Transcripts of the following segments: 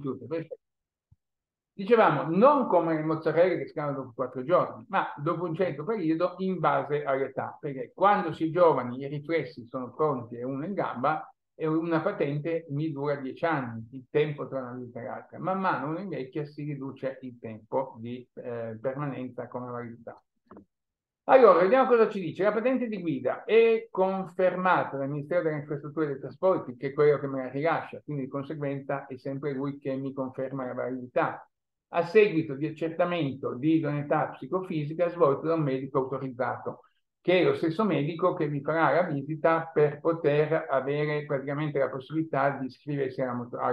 compiute. Perfetto. Dicevamo, non come le mozzarelle che scadono dopo 4 giorni, ma dopo un certo periodo in base all'età, perché quando si è giovani i riflessi sono pronti e uno in gamba, e una patente mi dura 10 anni, il tempo tra una vita e l'altra. Man mano uno invecchia si riduce il tempo di permanenza con la validità. Allora, vediamo cosa ci dice. La patente di guida è confermata dal Ministero delle Infrastrutture e dei Trasporti, che è quello che me la rilascia, quindi di conseguenza è sempre lui che mi conferma la validità, a seguito di accertamento di idoneità psicofisica svolto da un medico autorizzato, che è lo stesso medico che vi farà la visita per poter avere praticamente la possibilità di iscriversi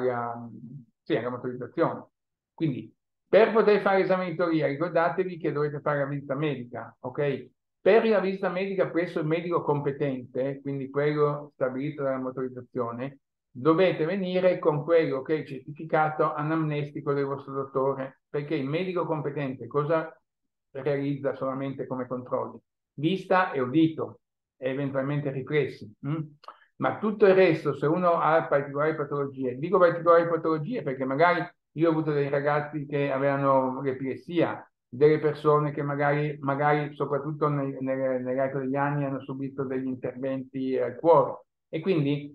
alla motorizzazione. Quindi, per poter fare l'esame di teoria, ricordatevi che dovete fare la visita medica, ok? Per la visita medica presso il medico competente, quindi quello stabilito dalla motorizzazione, dovete venire con quello che è il certificato anamnestico del vostro dottore, perché il medico competente cosa realizza solamente come controlli? Vista e udito, e eventualmente riflessi. Ma tutto il resto, se uno ha particolari patologie, dico particolari patologie perché magari io ho avuto dei ragazzi che avevano l'epilessia, delle persone che magari soprattutto nell'arco degli anni hanno subito degli interventi al cuore, e quindi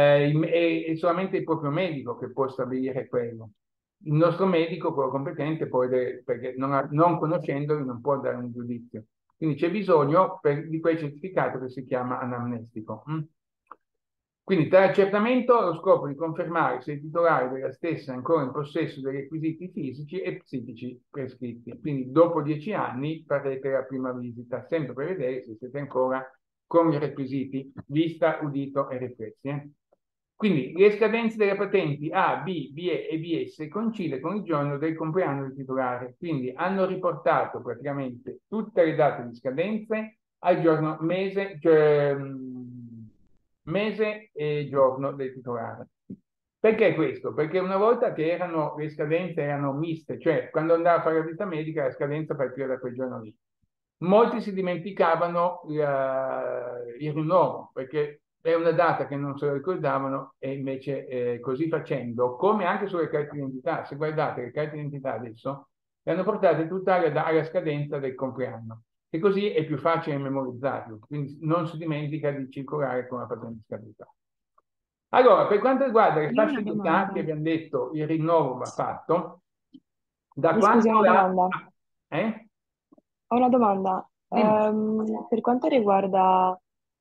è solamente il proprio medico che può stabilire quello. Il nostro medico, quello competente, perché non conoscendoli non può dare un giudizio. Quindi c'è bisogno di quel certificato che si chiama anamnestico. Quindi tale accertamento ha lo scopo di confermare se il titolare della stessa è ancora in possesso dei requisiti fisici e psichici prescritti. Quindi dopo 10 anni farete la prima visita, sempre per vedere se siete ancora con i requisiti vista, udito e riflessi. Quindi le scadenze delle patenti A, B, BE e BS coincide con il giorno del compleanno del titolare, quindi hanno riportato praticamente tutte le date di scadenze al giorno, mese e giorno del titolare. Perché questo? Perché una volta che le scadenze erano miste, cioè quando andava a fare la visita medica la scadenza partiva da quel giorno lì. Molti si dimenticavano il rinnovo, perché è una data che non se lo ricordavano, e invece così facendo, come anche sulle carte d'identità, se guardate le carte d'identità adesso, le hanno portate tutte alla scadenza del compleanno, e così è più facile memorizzarlo, quindi non si dimentica di circolare con la patente scaduta. Allora, per quanto riguarda le Io ho fasce una di età che domanda. abbiamo detto, il rinnovo va fatto, da Mi scusi, ho quando una domanda. Eh? Ho una domanda. Dimmi. Per quanto riguarda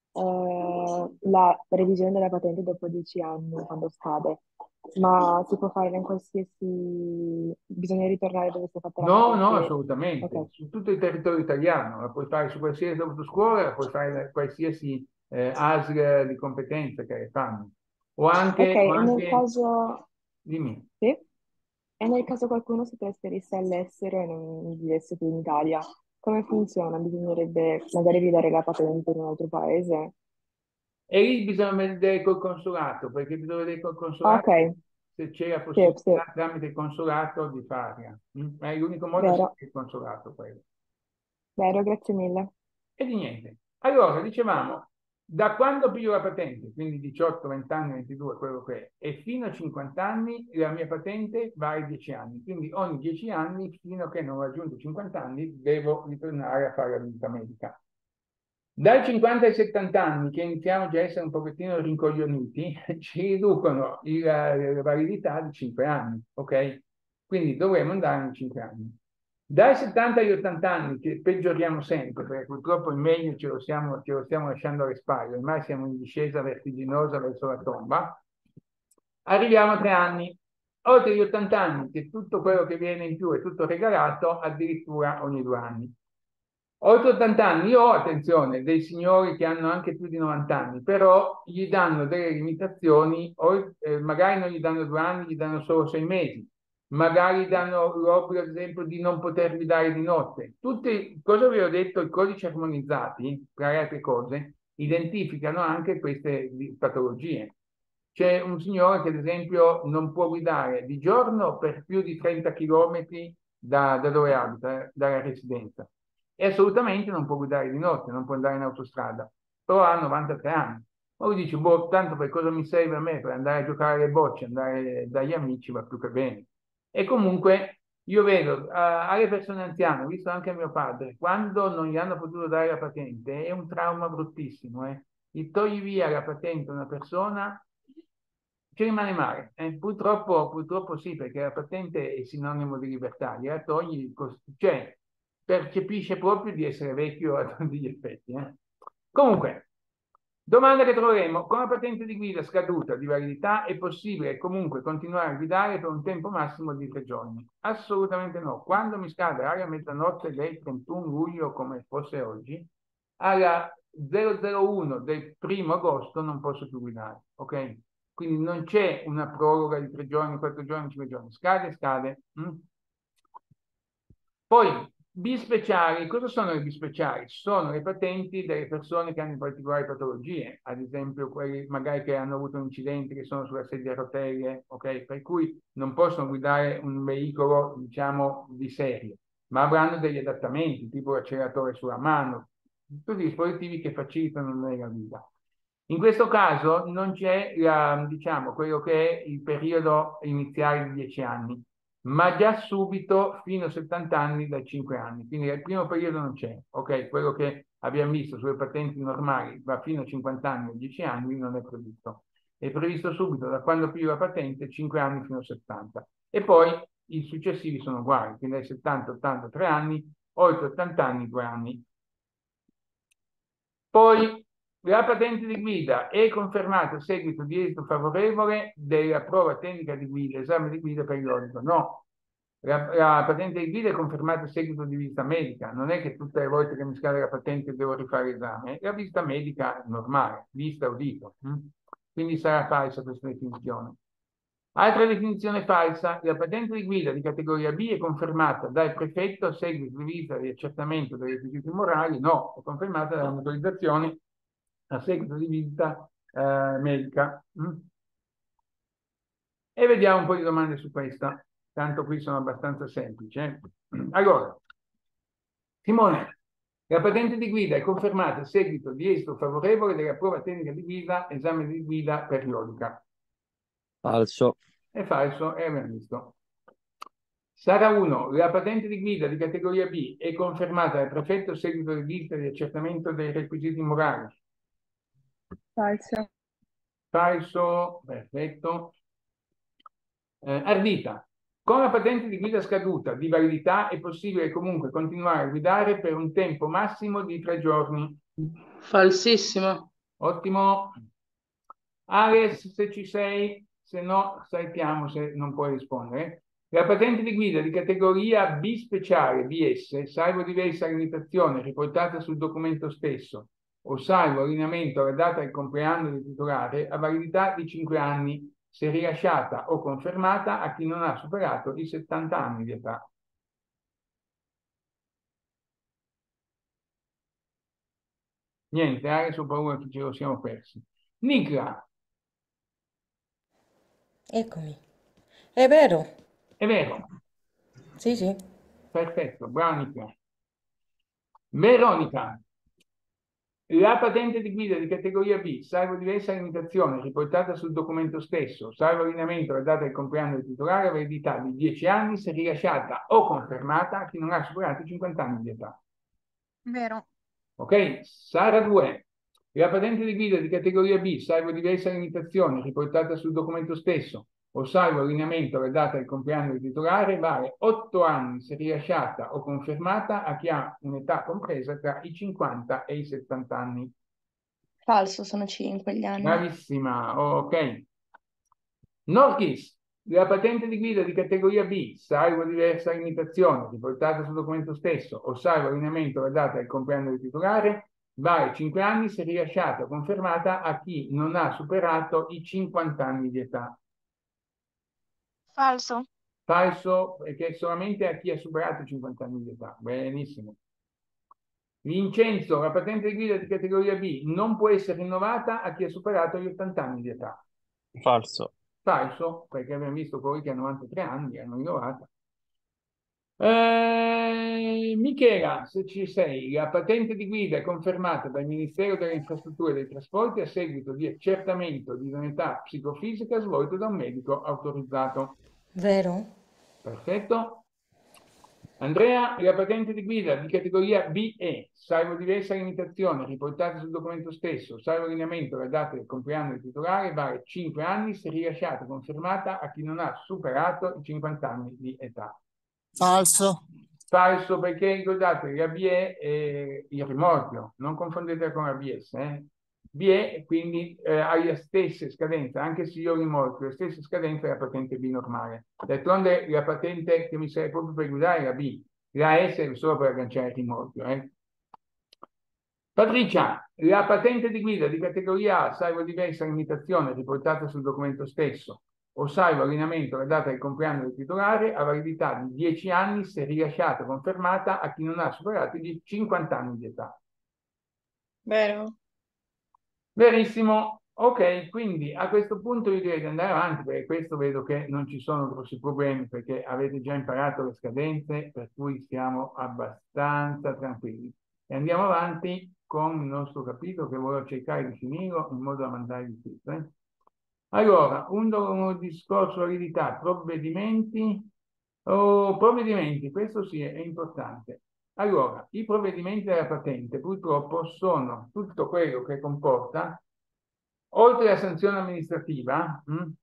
la revisione della patente dopo 10 anni, quando scade, ma si può fare in qualsiasi... Bisogna ritornare dove si è fatta la No, no, patente? Ok, assolutamente. Su tutto il territorio italiano, la puoi fare su qualsiasi autoscuola, la puoi fare da qualsiasi ASL di competenza che le fanno. O ok, anche, o e nel anche, caso... dimmi. Sì? E nel caso qualcuno si trasferisse all'estero e non vivesse più in Italia, come funziona? Bisognerebbe magari ridare la patente in un altro paese? E lì bisogna vedere col consolato, perché bisogna vedere col Ok, consolato se c'è la sì, sì, possibilità tramite il consolato di farla. Ma è l'unico modo è vero, sempre il consolato quello. vero, grazie mille. E di niente. Allora, dicevamo, da quando piglio la patente, quindi 18, 20 anni, 22, quello che è, e fino a 50 anni, la mia patente vale 10 anni. Quindi ogni 10 anni, fino a che non raggiungo 50 anni, devo ritornare a fare la visita medica. Dai 50 ai 70 anni, che iniziamo già a essere un pochettino rincoglioniti, ci riducono la validità di 5 anni, ok? Quindi dovremo andare in 5 anni. Dai 70 agli 80 anni, che peggioriamo sempre, perché purtroppo il meglio ce lo stiamo lasciando alle spalle, ormai siamo in discesa vertiginosa verso la tomba, arriviamo a 3 anni. Oltre gli 80 anni, che tutto quello che viene in più è tutto regalato, addirittura ogni 2 anni. Oltre 80 anni, io ho, attenzione, dei signori che hanno anche più di 90 anni, però gli danno delle limitazioni, magari non gli danno 2 anni, gli danno solo 6 mesi, magari danno l'obbligo, ad esempio, di non poter guidare di notte. Tutti, cosa vi ho detto, i codici armonizzati, tra le altre cose, identificano anche queste patologie. C'è un signore che, ad esempio, non può guidare di giorno per più di 30 km da dove abita, dalla residenza, e assolutamente non può guidare di notte, non può andare in autostrada, però ha 93 anni. O dici, boh, tanto per cosa mi serve a me? Per andare a giocare alle bocce, andare dagli amici, va più che bene. E comunque io vedo alle persone anziane, ho visto anche a mio padre, quando non gli hanno potuto dare la patente, è un trauma bruttissimo, eh. Gli togli via la patente a una persona, ci rimane male. Purtroppo sì, perché la patente è sinonimo di libertà, gliela togli, cioè percepisce proprio di essere vecchio a tutti gli effetti. Comunque, domanda che troveremo: con la patente di guida scaduta di validità è possibile comunque continuare a guidare per un tempo massimo di 3 giorni? Assolutamente no. Quando mi scade alla mezzanotte del 31 luglio, come fosse oggi, alla 001 del 1° agosto non posso più guidare, ok? Quindi non c'è una proroga di 3 giorni, 4 giorni, 5 giorni. Scade, scade. Poi, bispeciali, cosa sono le bispeciali? Sono le patenti delle persone che hanno particolari patologie, ad esempio quelli magari che hanno avuto incidenti, che sono sulla sedia a rotelle, ok? Per cui non possono guidare un veicolo, diciamo, di serie, ma avranno degli adattamenti, tipo l'acceleratore sulla mano, tutti i dispositivi che facilitano la guida. In questo caso non c'è, diciamo, quello che è il periodo iniziale di 10 anni, ma già subito fino a 70 anni da 5 anni. Quindi il primo periodo non c'è, ok? Quello che abbiamo visto sulle patenti normali va fino a 50 anni o 10 anni, non è previsto. È previsto subito da quando pigli la patente 5 anni fino a 70. E poi i successivi sono uguali, quindi dai 70, 80, 3 anni, oltre 80 anni, 2 anni. Poi la patente di guida è confermata a seguito di esito favorevole della prova tecnica di guida, esame di guida periodico. No, la patente di guida è confermata a seguito di visita medica. Non è che tutte le volte che mi scade la patente devo rifare l'esame. È la visita medica normale, vista udito. Quindi sarà falsa questa definizione. Altra definizione falsa: la patente di guida di categoria B è confermata dal prefetto a seguito di visita di accertamento dei requisiti morali? No, è confermata dalla motorizzazione a seguito di visita medica. E vediamo un po' di domande su questa, tanto qui sono abbastanza semplici. Allora, Simone, la patente di guida è confermata a seguito di esito favorevole della prova tecnica di guida, esame di guida periodica. Falso. È falso, e abbiamo visto. Sara 1, la patente di guida di categoria B è confermata dal prefetto a seguito di visita di accertamento dei requisiti morali? Falso. Falso, perfetto. Ardita, con la patente di guida scaduta di validità è possibile comunque continuare a guidare per un tempo massimo di 3 giorni? Falsissimo. Ottimo. Alex, se ci sei, se no saltiamo se non puoi rispondere. La patente di guida di categoria B speciale, BS, salvo diversa limitazione riportata sul documento stesso o salvo allineamento alla data del compleanno del titolare, ha validità di 5 anni se rilasciata o confermata a chi non ha superato i 70 anni di età. Niente, Alex, ho paura che ce lo siamo persi. Nicla, Eccomi. È vero. è vero, Sì, sì. perfetto, bravo Nicla. Veronica, la patente di guida di categoria B, salvo diversa limitazione riportata sul documento stesso, salvo allineamento alla data del compleanno del titolare, validità di 10 anni se rilasciata o confermata a chi non ha superato i 50 anni di età. Vero. Ok? Sara 2. La patente di guida di categoria B, salvo diversa limitazione riportata sul documento stesso o salvo allineamento alla data del compleanno del titolare, vale 8 anni se rilasciata o confermata a chi ha un'età compresa tra i 50 e i 70 anni. Falso, sono 5 gli anni. Bravissima, ok. Norchis, la patente di guida di categoria B, salvo diversa limitazione riportata sul documento stesso o salvo allineamento alla data del compleanno del titolare, vale 5 anni se rilasciata o confermata a chi non ha superato i 50 anni di età. Falso. Falso, perché solamente a chi ha superato i 50 anni di età. Benissimo. Vincenzo, la patente di guida di categoria B non può essere rinnovata a chi ha superato gli 80 anni di età. Falso. Falso, perché abbiamo visto quelli che hanno 93 anni, hanno rinnovata. Michela, se ci sei, la patente di guida è confermata dal Ministero delle Infrastrutture e dei Trasporti a seguito di accertamento di idoneità psicofisica svolto da un medico autorizzato. Vero? Perfetto. Andrea, la patente di guida di categoria BE, salvo diversa limitazione riportata sul documento stesso, salvo allineamento alla data del compleanno del titolare, vale 5 anni se rilasciata confermata a chi non ha superato i 50 anni di età. Falso. Falso, perché ricordate che la BE è il rimorchio, non confondete con la BS. BE quindi ha le stesse scadenze, anche se io rimorchio, le stesse scadenze della patente B normale. D'altronde la patente che mi serve proprio per guidare è la B, la S è solo per agganciare il rimorchio. Patricia, la patente di guida di categoria A, salvo diversa limitazione riportata sul documento stesso, o salvo allineamento alla data del compleanno del titolare, ha validità di 10 anni se rilasciata confermata a chi non ha superato i 50 anni di età. Vero? Verissimo. Ok, quindi a questo punto io direi di andare avanti, perché questo vedo che non ci sono grossi problemi, perché avete già imparato le scadenze, per cui siamo abbastanza tranquilli. E andiamo avanti con il nostro capitolo, che voglio cercare di finire in modo da mandare il tutto. Allora, un discorso validità, provvedimenti. Provvedimenti, questo sì è importante. Allora, i provvedimenti della patente purtroppo sono tutto quello che comporta, oltre alla sanzione amministrativa,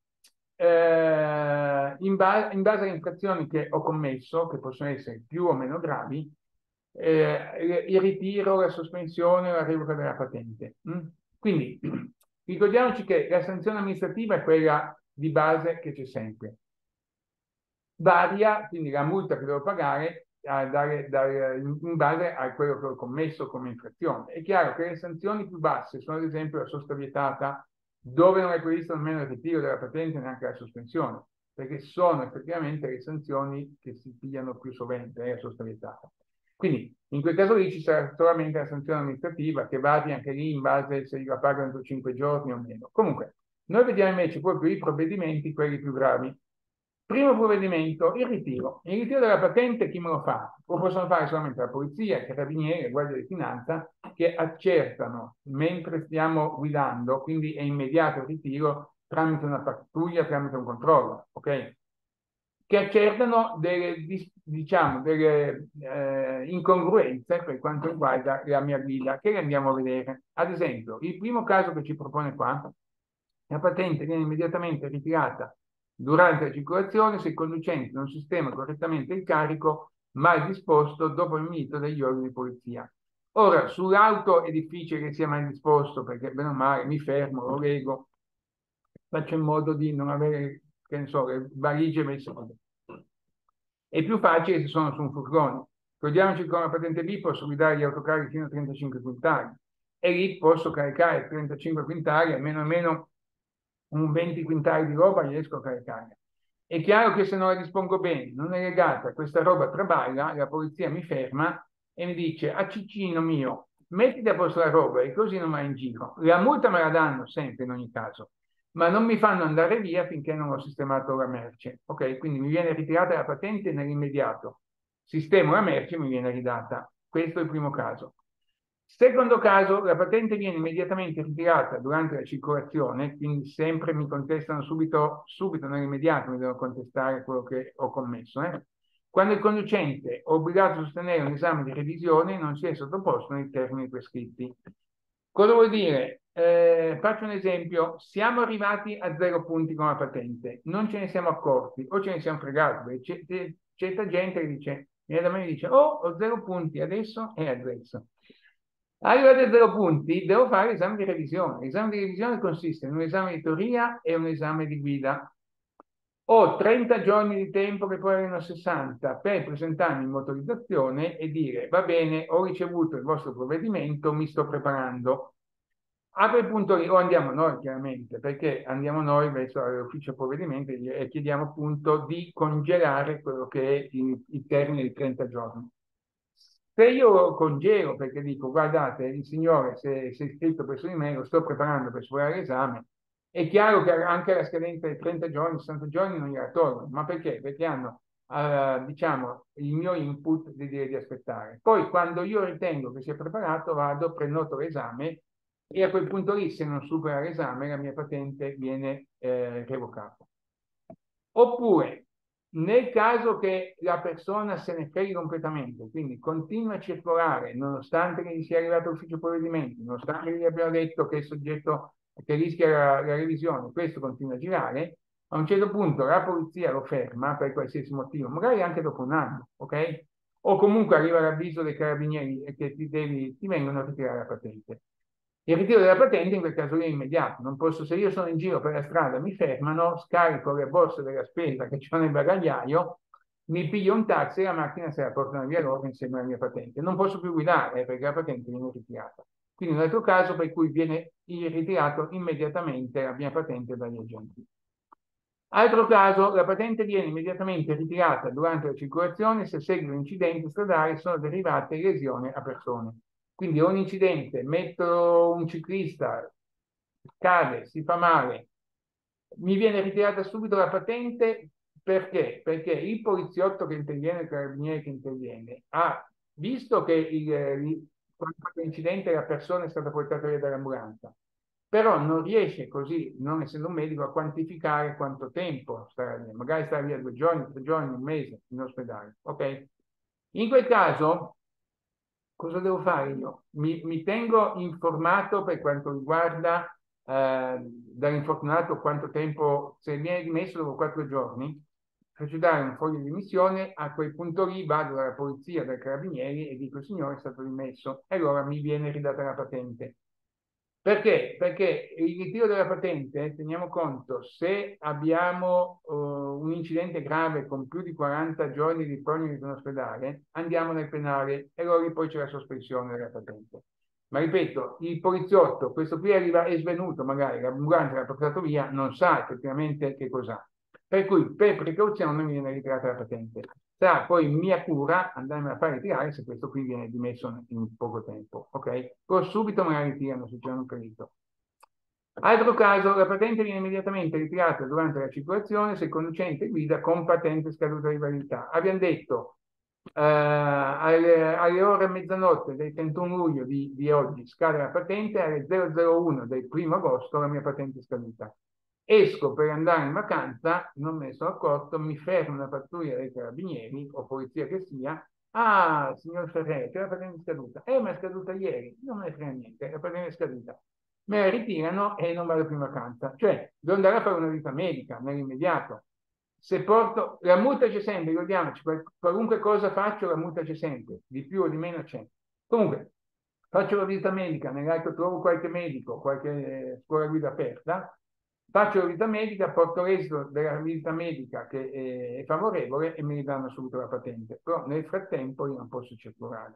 in base alle infrazioni che ho commesso, che possono essere più o meno gravi, il ritiro, la sospensione, la revoca della patente. Quindi ricordiamoci che la sanzione amministrativa è quella di base che c'è sempre. Varia, quindi la multa che devo pagare in base a quello che ho commesso come infrazione. È chiaro che le sanzioni più basse sono ad esempio la sosta vietata, dove non è previsto nemmeno il ritiro della patente e neanche la sospensione, perché sono effettivamente le sanzioni che si pigliano più sovente, la sosta vietata. Quindi in quel caso lì ci sarà solamente la sanzione amministrativa che varia anche lì in base se la pagano entro 5 giorni o meno. Comunque, noi vediamo invece proprio i provvedimenti, quelli più gravi. Primo provvedimento, il ritiro. Il ritiro della patente chi me lo fa? Lo possono fare solamente la polizia, i carabinieri, la guardia di finanza, che accertano mentre stiamo guidando, quindi è immediato il ritiro tramite una pattuglia, tramite un controllo, ok? Che accertano delle incongruenze per quanto riguarda la mia guida, che le andiamo a vedere. Ad esempio, il primo caso che ci propone qua, la patente viene immediatamente ritirata durante la circolazione se il conducente non sistema correttamente il carico mal disposto dopo il invito degli organi di polizia. Ora, sull'auto è difficile che sia mal disposto perché bene o male mi fermo, lo leggo, faccio in modo di non avere, che ne so, le valigie messe. È più facile se sono su un furgone. Ricordiamoci che con la patente B posso guidare gli autocarri fino a 35 quintali e lì posso caricare 35 quintali, almeno un 20 quintali di roba riesco a caricare. È chiaro che se non la dispongo bene, non è legata, questa roba traballa, la polizia mi ferma e mi dice: a Cicino mio, mettiti a posto la roba e così non vai in giro. La multa me la danno sempre in ogni caso, ma non mi fanno andare via finché non ho sistemato la merce. Ok, quindi mi viene ritirata la patente nell'immediato. Sistemo la merce e mi viene ridata. Questo è il primo caso. Secondo caso, la patente viene immediatamente ritirata durante la circolazione, quindi sempre mi contestano subito nell'immediato, mi devono contestare quello che ho commesso. Quando il conducente è obbligato a sostenere un esame di revisione non si è sottoposto nei termini prescritti. Cosa vuol dire? Faccio un esempio, siamo arrivati a 0 punti con la patente, non ce ne siamo accorti o ce ne siamo fregati, perché c'è gente che dice, viene da me e dice: oh, ho 0 punti adesso e adesso. Arrivati a 0 punti, devo fare l'esame di revisione. L'esame di revisione consiste in un esame di teoria e un esame di guida. Ho 30 giorni di tempo, che poi erano 60, per presentarmi in motorizzazione e dire: va bene, ho ricevuto il vostro provvedimento, mi sto preparando. A quel punto o andiamo noi, chiaramente, perché andiamo noi verso l'ufficio provvedimento e chiediamo appunto di congelare quello che è il termine di 30 giorni. Se io congelo perché dico: guardate, il signore si è iscritto presso di me, lo sto preparando per superare l'esame, è chiaro che anche la scadenza di 30 giorni, 60 giorni non gliela tolgono. Ma perché? Perché hanno diciamo, il mio input di dire di aspettare. Poi quando io ritengo che sia preparato vado, prenoto l'esame e a quel punto lì, se non supera l'esame, la mia patente viene revocata. Oppure, nel caso che la persona se ne freghi completamente, quindi continua a circolare, nonostante che gli sia arrivato l'ufficio provvedimenti, nonostante che gli abbiamo detto che è soggetto che rischia la revisione, questo continua a girare, a un certo punto la polizia lo ferma per qualsiasi motivo, magari anche dopo un anno, ok? O comunque arriva l'avviso dei carabinieri e che ti vengono a ritirare la patente. Il ritiro della patente in quel caso lì è immediato. Non posso, se io sono in giro per la strada, mi fermano, scarico le borse della spesa che c'ho nel bagagliaio, mi piglio un taxi e la macchina se la portano via loro insieme alla mia patente. Non posso più guidare perché la patente viene ritirata. Quindi un altro caso per cui viene ritirato immediatamente la mia patente dagli agenti. Altro caso, la patente viene immediatamente ritirata durante la circolazione se seguito incidenti stradali sono derivate lesioni a persone. Quindi un incidente, metto un ciclista, cade, si fa male, mi viene ritirata subito la patente perché? Perché il poliziotto che interviene, il carabiniere che interviene, ha visto che l'incidente la persona è stata portata via dall'ambulanza, però non riesce così, non essendo un medico, a quantificare quanto tempo starà via. Magari starà via 2 giorni, 3 giorni, un mese in ospedale. Ok? In quel caso, cosa devo fare io? Mi tengo informato per quanto riguarda dall'infortunato quanto tempo, se viene dimesso dopo 4 giorni, faccio dare un foglio di dimissione, a quel punto lì vado dalla polizia, dai carabinieri e dico signore è stato dimesso e allora mi viene ridata la patente. Perché? Perché il ritiro della patente, teniamo conto, se abbiamo un incidente grave con più di 40 giorni di prognosi in ospedale, andiamo nel penale e allora poi c'è la sospensione della patente. Ma ripeto, il poliziotto, questo qui arriva, è svenuto magari, l'ambulanza l'ha portato via, non sa effettivamente che cos'ha. Per cui per precauzione non viene ritirata la patente. Sarà poi mia cura andarmi a fare ritirare se questo qui viene dimesso in poco tempo, ok? Poi subito me la ritirano se c'è un perito. Altro caso, la patente viene immediatamente ritirata durante la circolazione se il conducente guida con patente scaduta di validità. Abbiamo detto alle ore mezzanotte del 31 luglio di oggi scade la patente, alle 001 del 1 agosto la mia patente è scaduta. Esco per andare in vacanza, non me ne sono accorto, mi ferma una pattuglia dei carabinieri o polizia che sia. Ah, signor Ferrero, c'è la patente scaduta. Ma è scaduta ieri. Non me ne frega niente, la patente è scaduta. Me la ritirano e non vado più in vacanza. Cioè, devo andare a fare una visita medica nell'immediato. Se porto, la multa c'è sempre, ricordiamoci, qualunque cosa faccio, la multa c'è sempre, di più o di meno c'è. Comunque, faccio la visita medica, nell'altro trovo qualche medico, qualche scuola guida aperta, faccio la visita medica, porto l'esito della visita medica che è favorevole e mi danno subito la patente. Però nel frattempo io non posso circolare.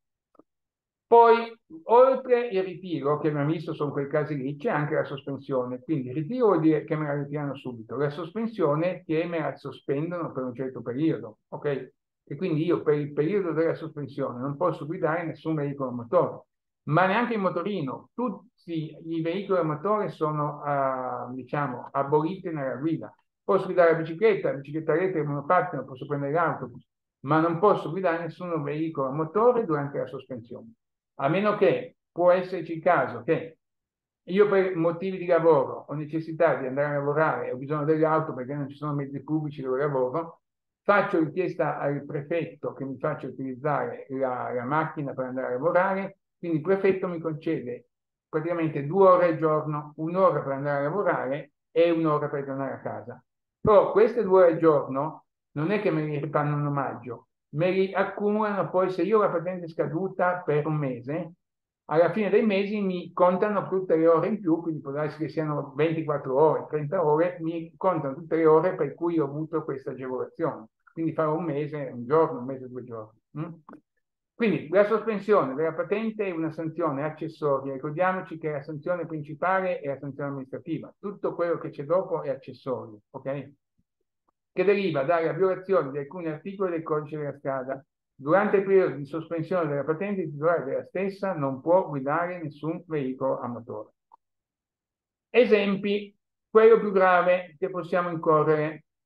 Poi, oltre il ritiro, che abbiamo visto sono quei casi lì, c'è anche la sospensione. Quindi il ritiro vuol dire che me la ritirano subito. La sospensione che me la sospendono per un certo periodo, ok? E quindi io per il periodo della sospensione non posso guidare nessun veicolo a motore, ma neanche il motorino. Tutti i veicoli a motore sono, diciamo, aboliti nella guida. Posso guidare la bicicletta elettrica, il monopattino, posso prendere l'autobus, ma non posso guidare nessun veicolo a motore durante la sospensione. A meno che può esserci il caso che io per motivi di lavoro ho necessità di andare a lavorare, ho bisogno dell'auto perché non ci sono mezzi pubblici dove lavoro, faccio richiesta al prefetto che mi faccia utilizzare la macchina per andare a lavorare, quindi il prefetto mi concede praticamente 2 ore al giorno, 1 ora per andare a lavorare e 1 ora per tornare a casa. Però queste 2 ore al giorno non è che me li rifanno un omaggio, me li accumulano poi se io ho la patente scaduta per un mese, alla fine dei mesi mi contano tutte le ore in più, quindi può darsi che siano 24 ore, 30 ore, mi contano tutte le ore per cui ho avuto questa agevolazione. Quindi farò un mese, un giorno, un mese, 2 giorni. Quindi la sospensione della patente è una sanzione accessoria. Ricordiamoci che la sanzione principale è la sanzione amministrativa. Tutto quello che c'è dopo è accessorio, ok? Che deriva dalla violazione di alcuni articoli del codice della strada. Durante il periodo di sospensione della patente, il titolare della stessa non può guidare nessun veicolo a motore. Esempi, quello più grave che possiamo incorrere,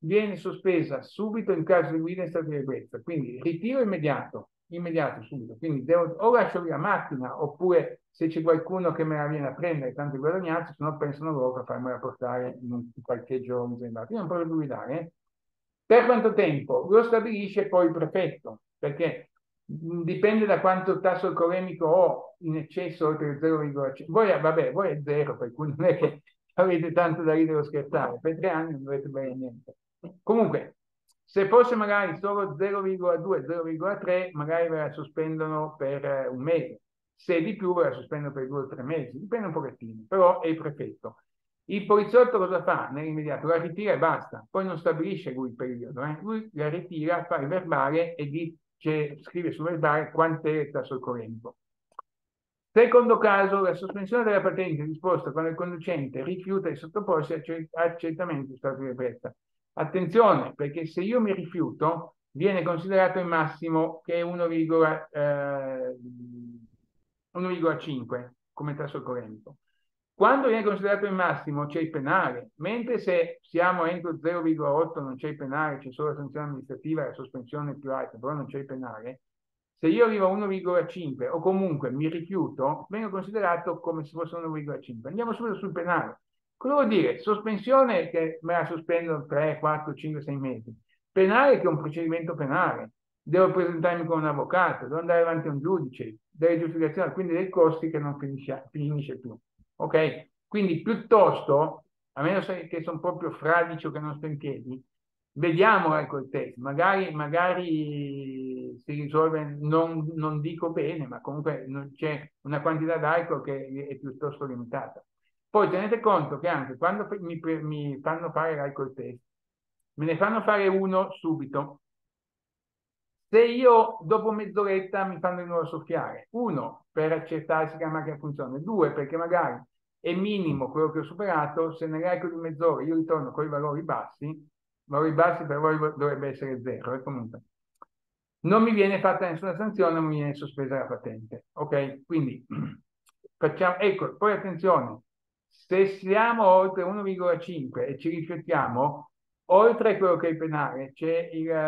viene sospesa subito in caso di guida in stato di ebbrezza, quindi ritiro immediato, subito, quindi o lascio via la macchina, oppure se c'è qualcuno che me la viene a prendere, tanto il guadagnazzo, se no pensano loro a farmela portare in un parcheggio riservato. Io non posso guidare, eh? Per quanto tempo? Lo stabilisce poi il prefetto, perché dipende da quanto tasso alcolemico ho in eccesso oltre 0,5. Voi è zero, per cui non è che avete tanto da ridere o scherzare, per 3 anni non dovete bere niente. Comunque, se fosse magari solo 0,2, 0,3, magari ve la sospendono per un mese. Se di più ve la sospendono per 2 o 3 mesi, dipende un pochettino, però è il prefetto. Il poliziotto cosa fa nell'immediato? La ritira e basta, poi non stabilisce lui il periodo, lui la ritira, fa il verbale e scrive sul verbale quant'è il tasso alcolemico. Secondo caso, la sospensione della patente è disposta quando il conducente rifiuta di sottoporsi accertamento in stato di ebbrezza. Attenzione, perché se io mi rifiuto, viene considerato il massimo che è 1,5 come tasso alcolemico. Quando viene considerato il massimo c'è il penale, mentre se siamo entro 0,8 non c'è il penale, c'è solo la sanzione amministrativa e la sospensione più alta, però non c'è il penale. Se io arrivo a 1,5 o comunque mi rifiuto, vengo considerato come se fosse 1,5. Andiamo subito sul penale. Cosa vuol dire? Sospensione che me la sospendo 3, 4, 5, 6 mesi. Penale che è un procedimento penale. Devo presentarmi con un avvocato, devo andare davanti a un giudice, delle giustificazioni, quindi dei costi che non finisce più. Ok? Quindi piuttosto, a meno che sono proprio fradicio che non sto in piedi, vediamo il test, magari si risolve, non dico bene, ma comunque c'è una quantità d'alcol che è piuttosto limitata. Poi tenete conto che anche quando mi fanno fare l'alcol test, me ne fanno fare uno subito. Se io dopo mezz'oretta mi fanno di nuovo soffiare, 1 per accertarsi che la macchina funziona, 2 perché magari è minimo quello che ho superato, se nell'arco di mezz'ora io ritorno con i valori bassi per voi dovrebbe essere 0, comunque non mi viene fatta nessuna sanzione, non mi viene sospesa la patente, ok? Quindi facciamo, ecco, poi attenzione, se siamo oltre 1,5 e ci rifiutiamo, oltre a quello che è il penale, c'è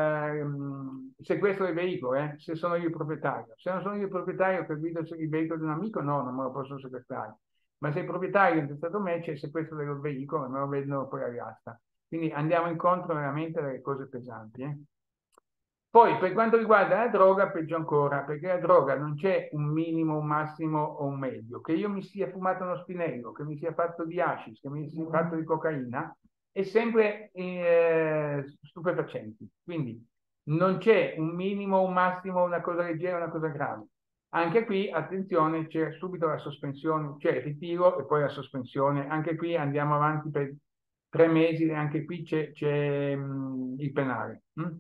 il sequestro del veicolo, se sono io il proprietario. Se non sono io il proprietario che guido il veicolo di un amico, no, non me lo posso sequestrare. Ma se il proprietario è intestato me, c'è il sequestro del veicolo e me lo vedono poi all'asta. Quindi andiamo incontro veramente alle cose pesanti. Poi per quanto riguarda la droga, peggio ancora, perché la droga non c'è un minimo, un massimo o un medio. Che io mi sia fumato uno spinello, che mi sia fatto di hashish, che mi sia fatto di cocaina, è sempre stupefacenti. Quindi non c'è un minimo, un massimo, una cosa leggera, una cosa grave. Anche qui, attenzione, c'è subito la sospensione, c'è il ritiro e poi la sospensione. Anche qui andiamo avanti per 3 mesi e anche qui c'è il penale.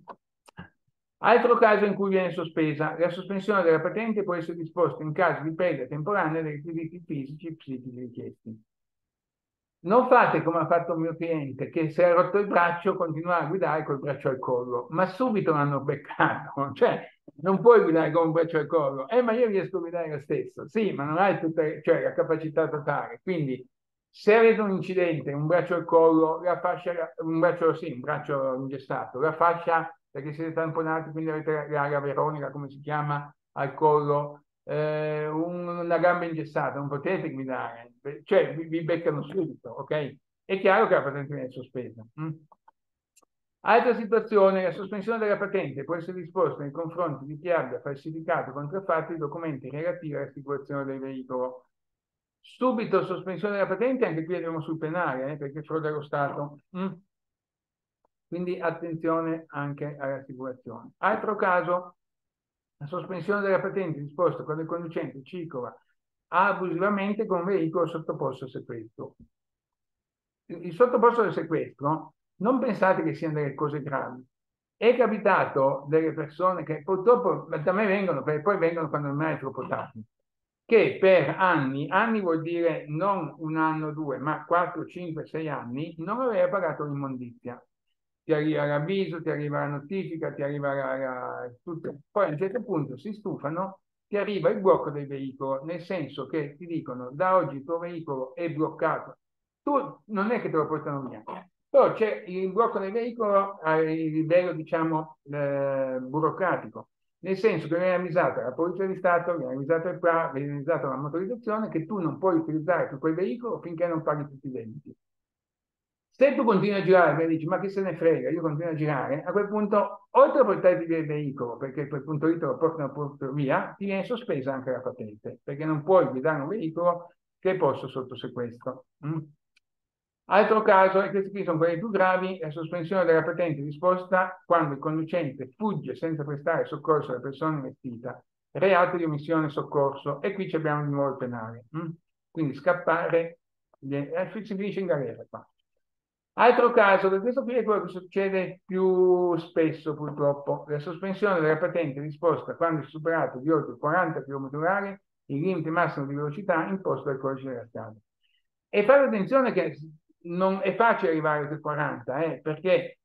Altro caso in cui viene sospesa, la sospensione della patente può essere disposta in caso di perdita temporanea dei requisiti fisici e psichici richiesti. Non fate come ha fatto il mio cliente, che si è rotto il braccio, continua a guidare col braccio al collo, ma subito l'hanno beccato, cioè non puoi guidare con un braccio al collo, ma io riesco a guidare lo stesso, sì, ma non hai cioè, la capacità totale, quindi se avete un incidente, un braccio al collo, la fascia, un braccio ingessato, la fascia perché siete tamponati, quindi avete la veronica, come si chiama, al collo, una gamba ingessata, non potete guidare, cioè vi beccano subito, ok? È chiaro che la patente viene sospesa. Altra situazione, la sospensione della patente può essere disposta nei confronti di chi abbia falsificato o contraffatto i documenti relativi all'assicurazione del veicolo. Subito sospensione della patente, anche qui andiamo sul penale, perché frode allo Stato. Quindi attenzione anche all'assicurazione. Altro caso, la sospensione della patente disposta quando il conducente circola abusivamente con un veicolo sottoposto a sequestro. Il sottoposto al sequestro, non pensate che siano delle cose gravi. È capitato delle persone che purtroppo da me vengono, perché poi vengono quando non è troppo tardi, che per anni vuol dire non 1 anno o 2, ma 4, 5, 6 anni, non aveva pagato l'immondizia. Ti arriva l'avviso, ti arriva la notifica, ti arriva tutto. Poi a un certo punto si stufano, ti arriva il blocco del veicolo, nel senso che ti dicono da oggi il tuo veicolo è bloccato. Tu non è che te lo portano via, Però c'è il blocco del veicolo a livello, diciamo, burocratico, nel senso che viene avvisata la Polizia di Stato, viene avvisato il PRA, viene avvisata la motorizzazione che tu non puoi utilizzare più quel veicolo finché non paghi tutti i debiti. Se tu continui a girare e dici ma chi se ne frega, io continuo a girare, a quel punto, oltre a portarti via il veicolo, perché a quel punto lì te lo portano via, ti viene sospesa anche la patente, perché non puoi guidare un veicolo che è posto sotto sequestro. Altro caso, e questi qui sono quelli più gravi, la sospensione della patente disposta quando il conducente fugge senza prestare soccorso alla persona investita, reato di omissione soccorso, e qui abbiamo di nuovo il penale. Quindi scappare, si finisce in galera qua. Altro caso, che questo qui è quello che succede più spesso purtroppo, la sospensione della patente disposta quando è superato di oltre 40 km/h il limite massimo di velocità imposto dal codice della strada. E fate attenzione che non è facile arrivare ai 40, perché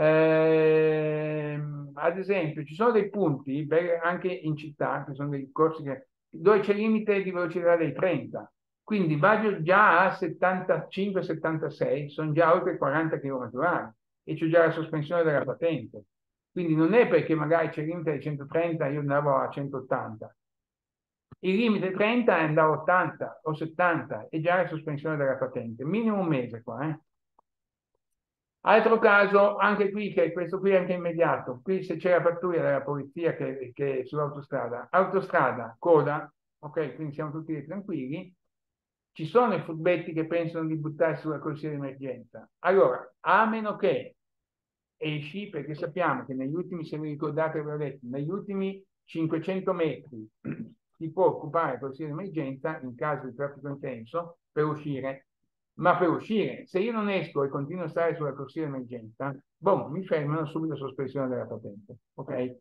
ad esempio ci sono dei punti anche in città, che sono dei corsi dove c'è il limite di velocità dei 30. Quindi vado già a 75-76, sono già oltre 40 km/h e c'è già la sospensione della patente. Quindi non è perché magari c'è il limite di 130, io andavo a 180. Il limite 30 è andavo a 80 o 70 e già la sospensione della patente. Minimo un mese qua. Altro caso, anche qui, che questo qui è anche immediato. Qui se c'è la pattuglia della polizia che è sull'autostrada. Autostrada, coda, ok, quindi siamo tutti tranquilli. Ci sono i furbetti che pensano di buttarsi sulla corsia di emergenza. Allora, a meno che esci, perché sappiamo che negli ultimi, se vi ricordate, avevo detto, negli ultimi 500 metri si può occupare la corsia di emergenza in caso di traffico intenso per uscire. Ma per uscire, se io non esco e continuo a stare sulla corsia di emergenza, mi fermano subito sospensione della patente. Ok?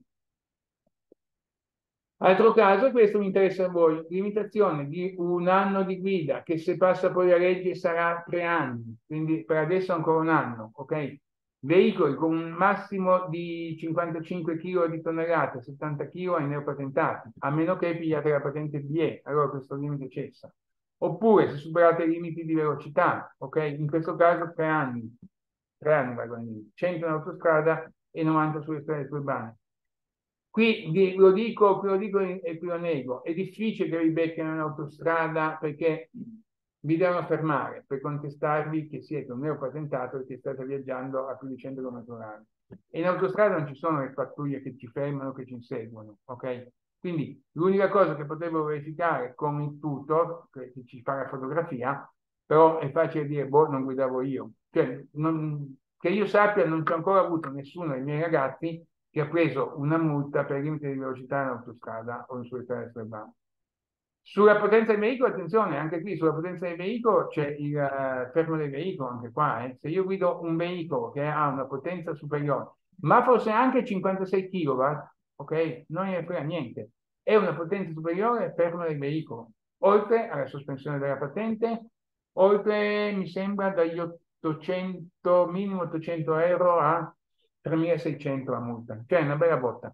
Altro caso, questo mi interessa a voi, limitazione di 1 anno di guida, che se passa poi la legge sarà 3 anni, quindi per adesso ancora 1 anno, ok? Veicoli con un massimo di 55 kg di tonnellata, 70 kg ai neopatentati, a meno che pigliate la patente BE, allora questo limite cessa. Oppure se superate i limiti di velocità, ok? In questo caso 3 anni, 100 in autostrada e 90 sulle strade urbane. Qui lo dico e qui lo nego, è difficile che vi beccano in autostrada perché vi devono fermare per contestarvi che siete un neopatentato e che state viaggiando a più di 100 km/h. E in autostrada non ci sono le pattuglie che ci fermano, che ci inseguono, ok? Quindi l'unica cosa che potevo verificare con il tutor, che ci fa la fotografia, però è facile dire, non guidavo io. Cioè, che io sappia, non c'è ancora avuto nessuno dei miei ragazzi che ha preso una multa per limite di velocità in autostrada o sulle strade stradali. Sulla potenza del veicolo, attenzione, anche qui sulla potenza del veicolo c'è il fermo del veicolo, anche qua. Se io guido un veicolo che ha una potenza superiore, ma forse anche 56 kW, ok? Non ne frega niente. È una potenza superiore, fermo del veicolo. Oltre alla sospensione della patente, oltre, mi sembra, dagli 800, minimo 800 euro a 3.600 la multa, cioè una bella botta.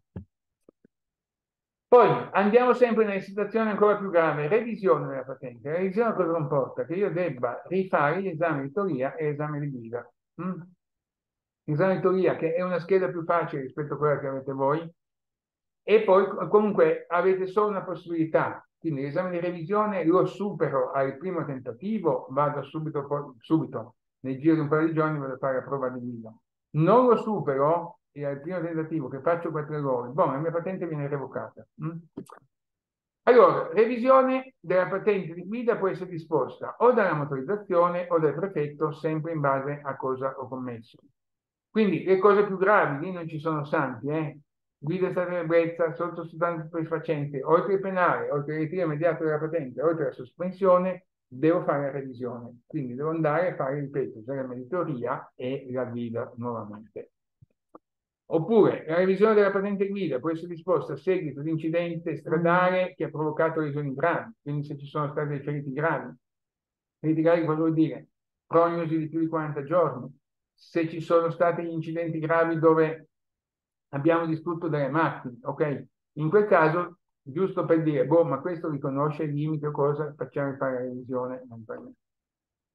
Poi andiamo sempre nelle situazioni ancora più gravi, revisione della patente. La revisione cosa comporta? Che io debba rifare gli esami di teoria e l'esame di guida. L'esame di teoria che è una scheda più facile rispetto a quella che avete voi, e poi comunque avete solo una possibilità, quindi l'esame di revisione lo supero al primo tentativo, vado subito, nel giro di un paio di giorni vado a fare la prova di guida. Non lo supero e al primo tentativo che faccio 4 errori, la mia patente viene revocata. Allora, revisione della patente di guida può essere disposta o dalla motorizzazione o dal prefetto, sempre in base a cosa ho commesso. Quindi le cose più gravi, lì non ci sono santi, guida in stato di ebbrezza, sotto sostanza stupefacente, oltre il penale, oltre il ritiro immediato della patente, oltre la sospensione, devo fare la revisione. Quindi devo andare a fare, ripeto, l'esame di teoria e la guida nuovamente. Oppure la revisione della patente guida può essere disposta a seguito di incidente stradale che ha provocato lesioni gravi, quindi se ci sono stati dei feriti gravi. Feriti gravi cosa vuol dire? Prognosi di più di 40 giorni. Se ci sono stati incidenti gravi dove abbiamo distrutto delle macchine, ok? In quel caso, giusto per dire, ma questo riconosce il limite o cosa, facciamo fare la revisione. Non per me.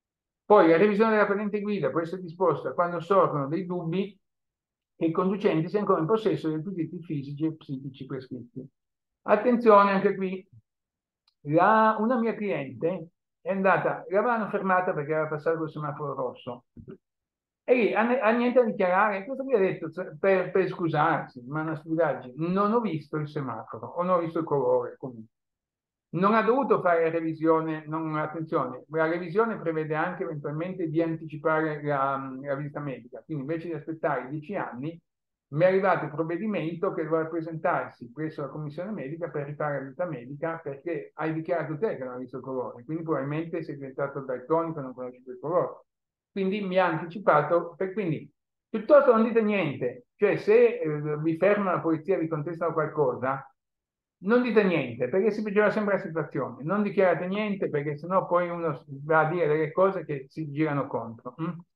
Poi la revisione della patente guida può essere disposta quando sorgono dei dubbi che il conducente sia ancora in possesso dei requisiti fisici e psichici prescritti. Attenzione anche qui, una mia cliente è andata, l'avevano fermata perché aveva passato il semaforo rosso. E lì ha niente da dichiarare. Cosa mi ha detto per scusarsi? Ma una stupidaggine. Non ho visto il semaforo, o non ho visto il colore comunque. Non ha dovuto fare revisione, attenzione, la revisione prevede anche eventualmente di anticipare la visita medica, quindi invece di aspettare 10 anni mi è arrivato il provvedimento che doveva presentarsi presso la commissione medica per rifare la visita medica perché hai dichiarato te che non hai visto il colore, quindi probabilmente sei diventato daltonico e non conosci il colore. Quindi mi ha anticipato, quindi piuttosto non dite niente, cioè se vi ferma la polizia e vi contestano qualcosa, non dite niente, perché si peggiora sempre la situazione. Non dichiarate niente, perché sennò poi uno va a dire delle cose che si girano contro.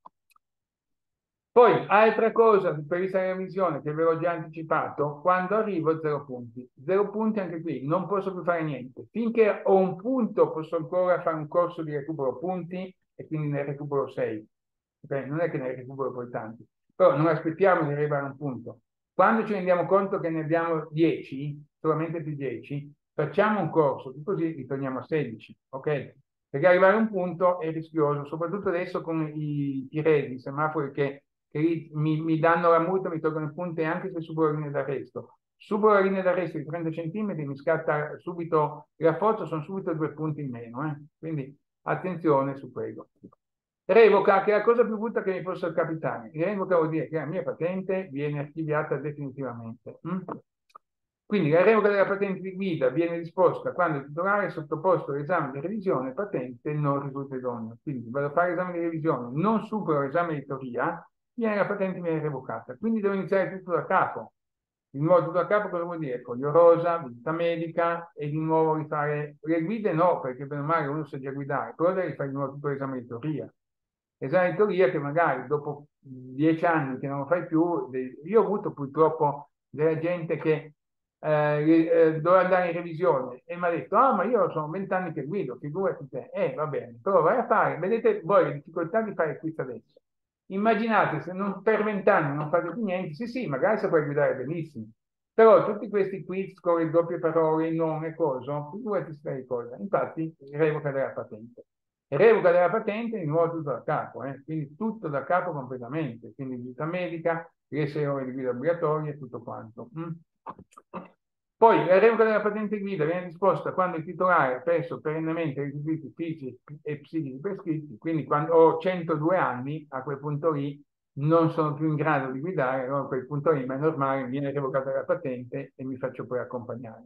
Poi, altra cosa prevista nella revisione, che ve l'ho già anticipato, quando arrivo 0 punti. 0 punti anche qui, non posso più fare niente. Finché ho un punto posso ancora fare un corso di recupero punti e quindi ne recupero 6. Okay? Non è che ne recupero poi tanti. Però non aspettiamo di arrivare a un punto. Quando ci rendiamo conto che ne abbiamo 10, solamente più 10, facciamo un corso, così ritorniamo a 16, ok? Perché arrivare a un punto è rischioso, soprattutto adesso con i resi, i semafori che mi danno la multa, mi tolgono i punti anche se supero la linea d'arresto. Supero la linea d'arresto di 30 centimetri, mi scatta subito la foto, sono subito 2 punti in meno. Quindi attenzione su quello. Revoca, che è la cosa più brutta che mi possa capitare. Revoca vuol dire che la mia patente viene archiviata definitivamente. Quindi la revoca della patente di guida viene disposta quando il titolare è sottoposto all'esame di revisione patente non risulta idoneo. Quindi vado a fare l'esame di revisione, non supero l'esame di teoria, la patente viene revocata. Quindi devo iniziare tutto da capo. Di nuovo tutto da capo cosa vuol dire? Foglio rosa, visita medica e di nuovo rifare le guide no, perché bene o male uno sa già guidare, però devi fare di nuovo tutto l'esame di teoria. Esame di teoria che magari dopo 10 anni che non lo fai più, io ho avuto purtroppo della gente che doveva andare in revisione e mi ha detto, ah ma io sono 20 anni che guido, figurati te, va bene, però vai a fare, vedete voi le difficoltà di fare questo adesso. Immaginate se non, per 20 anni non fate più niente, sì, magari saprai guidare benissimo, però tutti questi quiz con le doppie parole, non e cosa, figurati se cosa. Infatti, revoca della patente. Revoca della patente di nuovo tutto da capo, quindi tutto da capo completamente, quindi visita medica, le 6 ore di guida obbligatorie e tutto quanto. Poi la revoca della patente guida viene disposta quando il titolare ha perso perennemente i requisiti fisici e psichici prescritti, quindi quando ho 102 anni, a quel punto lì non sono più in grado di guidare, allora a quel punto lì, ma è normale, viene revocata la patente e mi faccio poi accompagnare.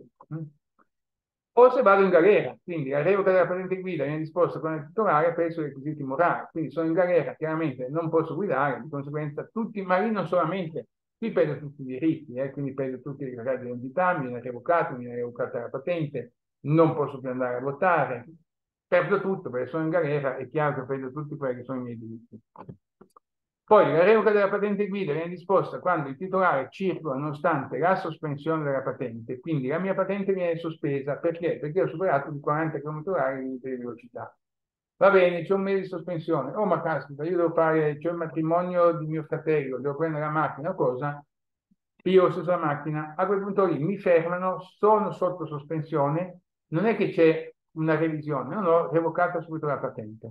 O se vado in galera, quindi la revoca della patente guida viene disposta quando il titolare ha perso i requisiti morali, quindi sono in galera, chiaramente non posso guidare, di conseguenza tutti, ma lì non solamente, qui perdo tutti i diritti, quindi perdo tutti i regali di identità, mi viene revocata la patente, non posso più andare a votare, perdo tutto perché sono in galera, è chiaro che perdo tutti quelli che sono i miei diritti. Poi la revoca della patente guida viene disposta quando il titolare circola nonostante la sospensione della patente, quindi la mia patente viene sospesa, perché? Perché ho superato di 40 km/h il limite di velocità. Va bene, c'è un mese di sospensione. Oh, ma caspita, io devo fare, c'è il matrimonio di mio fratello, devo prendere la macchina, cosa? Io stesso la macchina, a quel punto lì mi fermano, sono sotto sospensione, non è che c'è una revisione, non ho revocato subito la patente.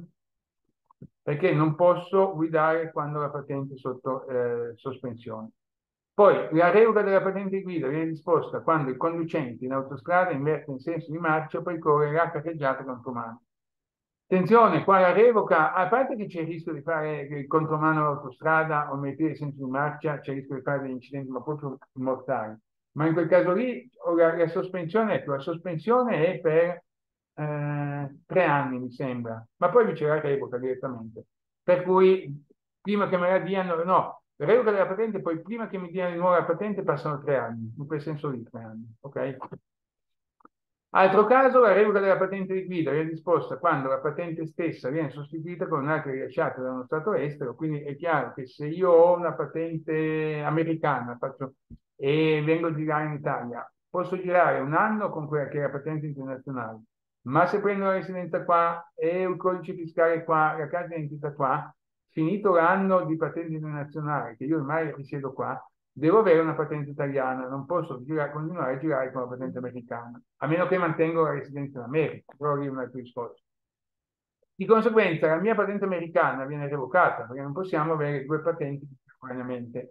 Perché non posso guidare quando la patente è sotto sospensione. Poi la revoca della patente di guida viene disposta quando il conducente in autostrada inverte in senso di marcia poi corre la carreggiata contromano. Attenzione, qua la revoca, a parte che c'è il rischio di fare il contromano all'autostrada o mettere in senso di marcia, c'è il rischio di fare degli incidenti ma proprio mortali. Ma in quel caso lì la sospensione, ecco, la sospensione è per 3 anni mi sembra, ma poi c'è la revoca direttamente. Per cui prima che me la diano, no, la revoca della patente, poi prima che mi diano di nuovo la patente passano 3 anni, in quel senso lì 3 anni, ok? Altro caso, la revoca della patente di guida viene disposta quando la patente stessa viene sostituita con un'altra rilasciata da uno Stato estero, quindi è chiaro che se io ho una patente americana e vengo a girare in Italia, posso girare un anno con quella che è la patente internazionale, Ma se prendo la residenza qua e il codice fiscale qua, la carta d'identità qua, finito l'anno di patente internazionale, che io ormai risiedo qua, devo avere una patente italiana, non posso continuare a girare con la patente americana, a meno che mantengo la residenza in America, però lì è un altro discorso. Di conseguenza la mia patente americana viene revocata, perché non possiamo avere due patenti contemporaneamente.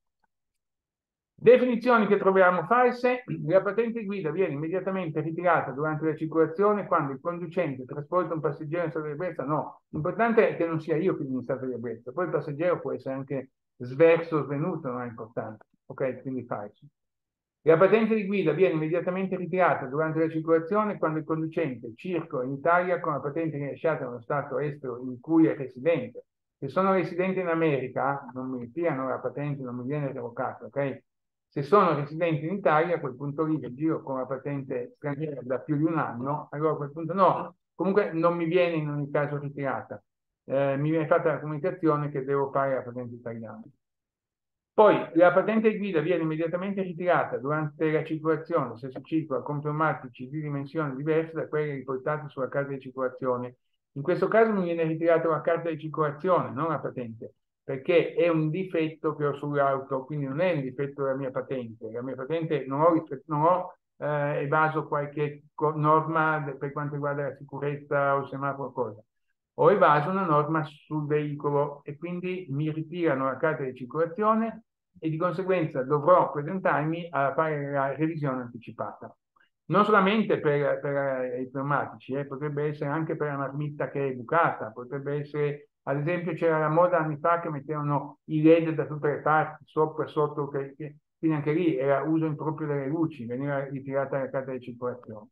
Definizioni che troviamo false: la patente guida viene immediatamente ritirata durante la circolazione quando il conducente trasporta un passeggero in stato di ebbrezza. No, l'importante è che non sia io che in stato di ebbrezza, poi il passeggero può essere anche sverso o svenuto, non è importante. Ok, quindi falso. La patente di guida viene immediatamente ritirata durante la circolazione quando il conducente circola in Italia con la patente rilasciata nello stato estero in cui è residente. Se sono residente in America, non mi ritirano la patente, non mi viene revocata, ok? Se sono residente in Italia, a quel punto lì che giro con la patente straniera da più di un anno, allora a quel punto no, comunque non mi viene in ogni caso ritirata. Mi viene fatta la comunicazione che devo fare la patente italiana. Poi la patente guida viene immediatamente ritirata durante la circolazione se si circola con pneumatici di dimensioni diverse da quelle riportate sulla carta di circolazione. In questo caso mi viene ritirata la carta di circolazione, non la patente, perché è un difetto che ho sull'auto, quindi non è un difetto della mia patente. La mia patente non ho evaso qualche norma per quanto riguarda la sicurezza o il semaforo, cosa. Ho evaso una norma sul veicolo e quindi mi ritirano la carta di circolazione e di conseguenza dovrò presentarmi a fare la revisione anticipata. Non solamente per i pneumatici, potrebbe essere anche per la marmitta che è bucata, potrebbe essere, ad esempio, c'era la moda anni fa che mettevano i LED da tutte le parti, sopra, sotto, quindi anche lì era uso improprio delle luci, veniva ritirata la carta di circolazione.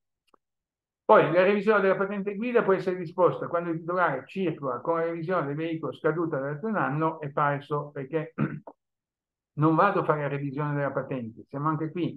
Poi la revisione della patente guida può essere disposta quando il titolare circola con la revisione del veicolo scaduta da un anno. È falso, perché non vado a fare la revisione della patente, siamo anche qui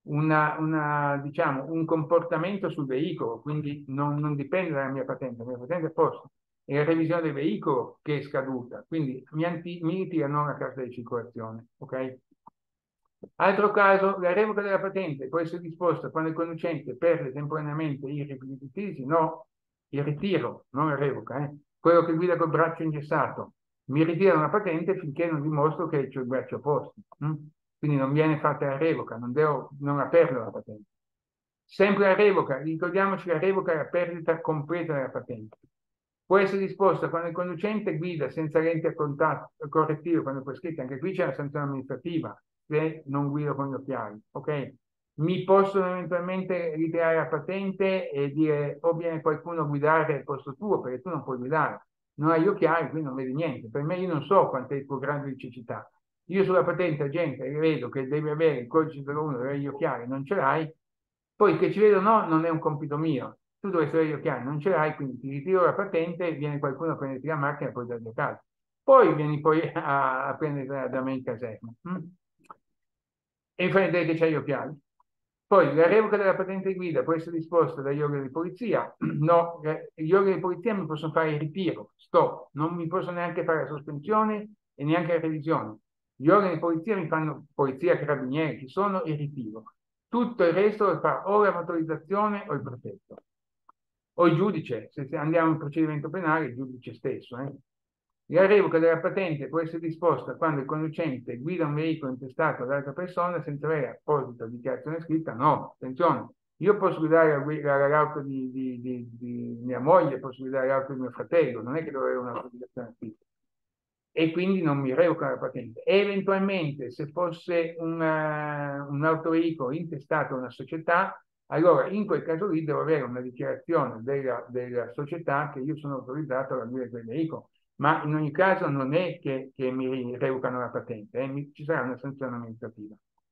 diciamo, un comportamento sul veicolo, quindi non dipende dalla mia patente, la mia patente è a posto. È la revisione del veicolo che è scaduta, quindi mi ritirano la carta di circolazione, ok? Altro caso, la revoca della patente può essere disposta quando il conducente perde temporaneamente i requisiti, no, il ritiro, non la revoca, quello che guida col braccio ingessato. Mi ritira una patente finché non dimostro che ho il braccio a posto. Quindi non viene fatta la revoca, non la perdo la patente. Sempre la revoca, ricordiamoci, la revoca è la perdita completa della patente. Può essere disposta quando il conducente guida senza lenti a contatto correttivo, quando è prescritto, anche qui c'è una sanzione amministrativa se non guido con gli occhiali, ok? Mi possono eventualmente ritirare la patente e dire o viene qualcuno a guidare al posto tuo, perché tu non puoi guidare, non hai gli occhiali, quindi non vedi niente. Per me io non so quanto è il tuo grado di cecità. Io sulla patente gente vedo che devi avere il codice 01, avere gli occhiali, non ce l'hai, poi che ci vedo o no non è un compito mio. Tu dovresti avere gli occhiali, non ce l'hai, quindi ti ritiro la patente, viene qualcuno a prenderti la macchina e poi darti a casa. Poi vieni poi a prendere da me in caserma. E mi fai vedere che c'hai gli occhiali. Poi la revoca della patente di guida può essere disposta dagli organi di polizia. No, gli organi di polizia mi possono fare il ritiro, stop, non mi possono neanche fare la sospensione e neanche la revisione. Gli organi di polizia mi fanno, polizia, carabinieri, ci sono, il ritiro. Tutto il resto lo fa o la motorizzazione o il prefetto. O il giudice, se andiamo in procedimento penale, il giudice stesso. La revoca della patente può essere disposta quando il conducente guida un veicolo intestato ad altra persona senza avere apposita dichiarazione scritta. No, attenzione, io posso guidare l'auto di mia moglie, posso guidare l'auto di mio fratello, non è che devo avere un'autorizzazione scritta. E quindi non mi revoca la patente. E eventualmente, se fosse un autoveicolo intestato a una società, allora in quel caso lì devo avere una dichiarazione della società che io sono autorizzato a guidare quel veicolo. Ma in ogni caso non è che mi revocano la patente, ci sarà una sanzione amministrativa.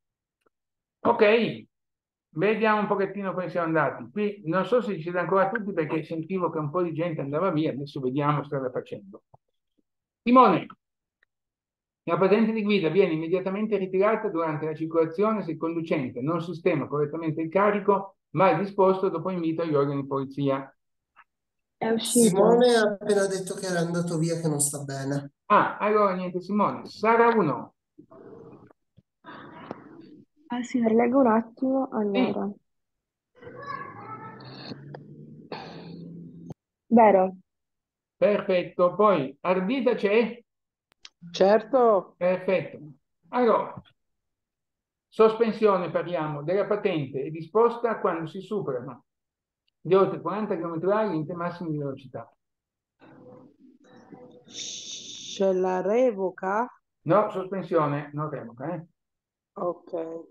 Ok, vediamo un pochettino come siamo andati. Qui non so se ci siete ancora tutti perché sentivo che un po' di gente andava via, adesso vediamo se sta facendo. Simone, la patente di guida viene immediatamente ritirata durante la circolazione se il conducente non sistema correttamente il carico, ma è disposto dopo invito agli organi di polizia. È uscito. Simone ha appena detto che era andato via, che non sta bene. Ah, allora niente, Simone. Sara 1. Ah sì, rileggo un attimo. Allora. Vero? Perfetto. Poi, ardita c'è? Certo. Perfetto. Allora, sospensione parliamo della patente è disposta quando si superano gli oltre 40 km/h in massimi di velocità. C'è la revoca? No, sospensione, non revoca, eh? Ok.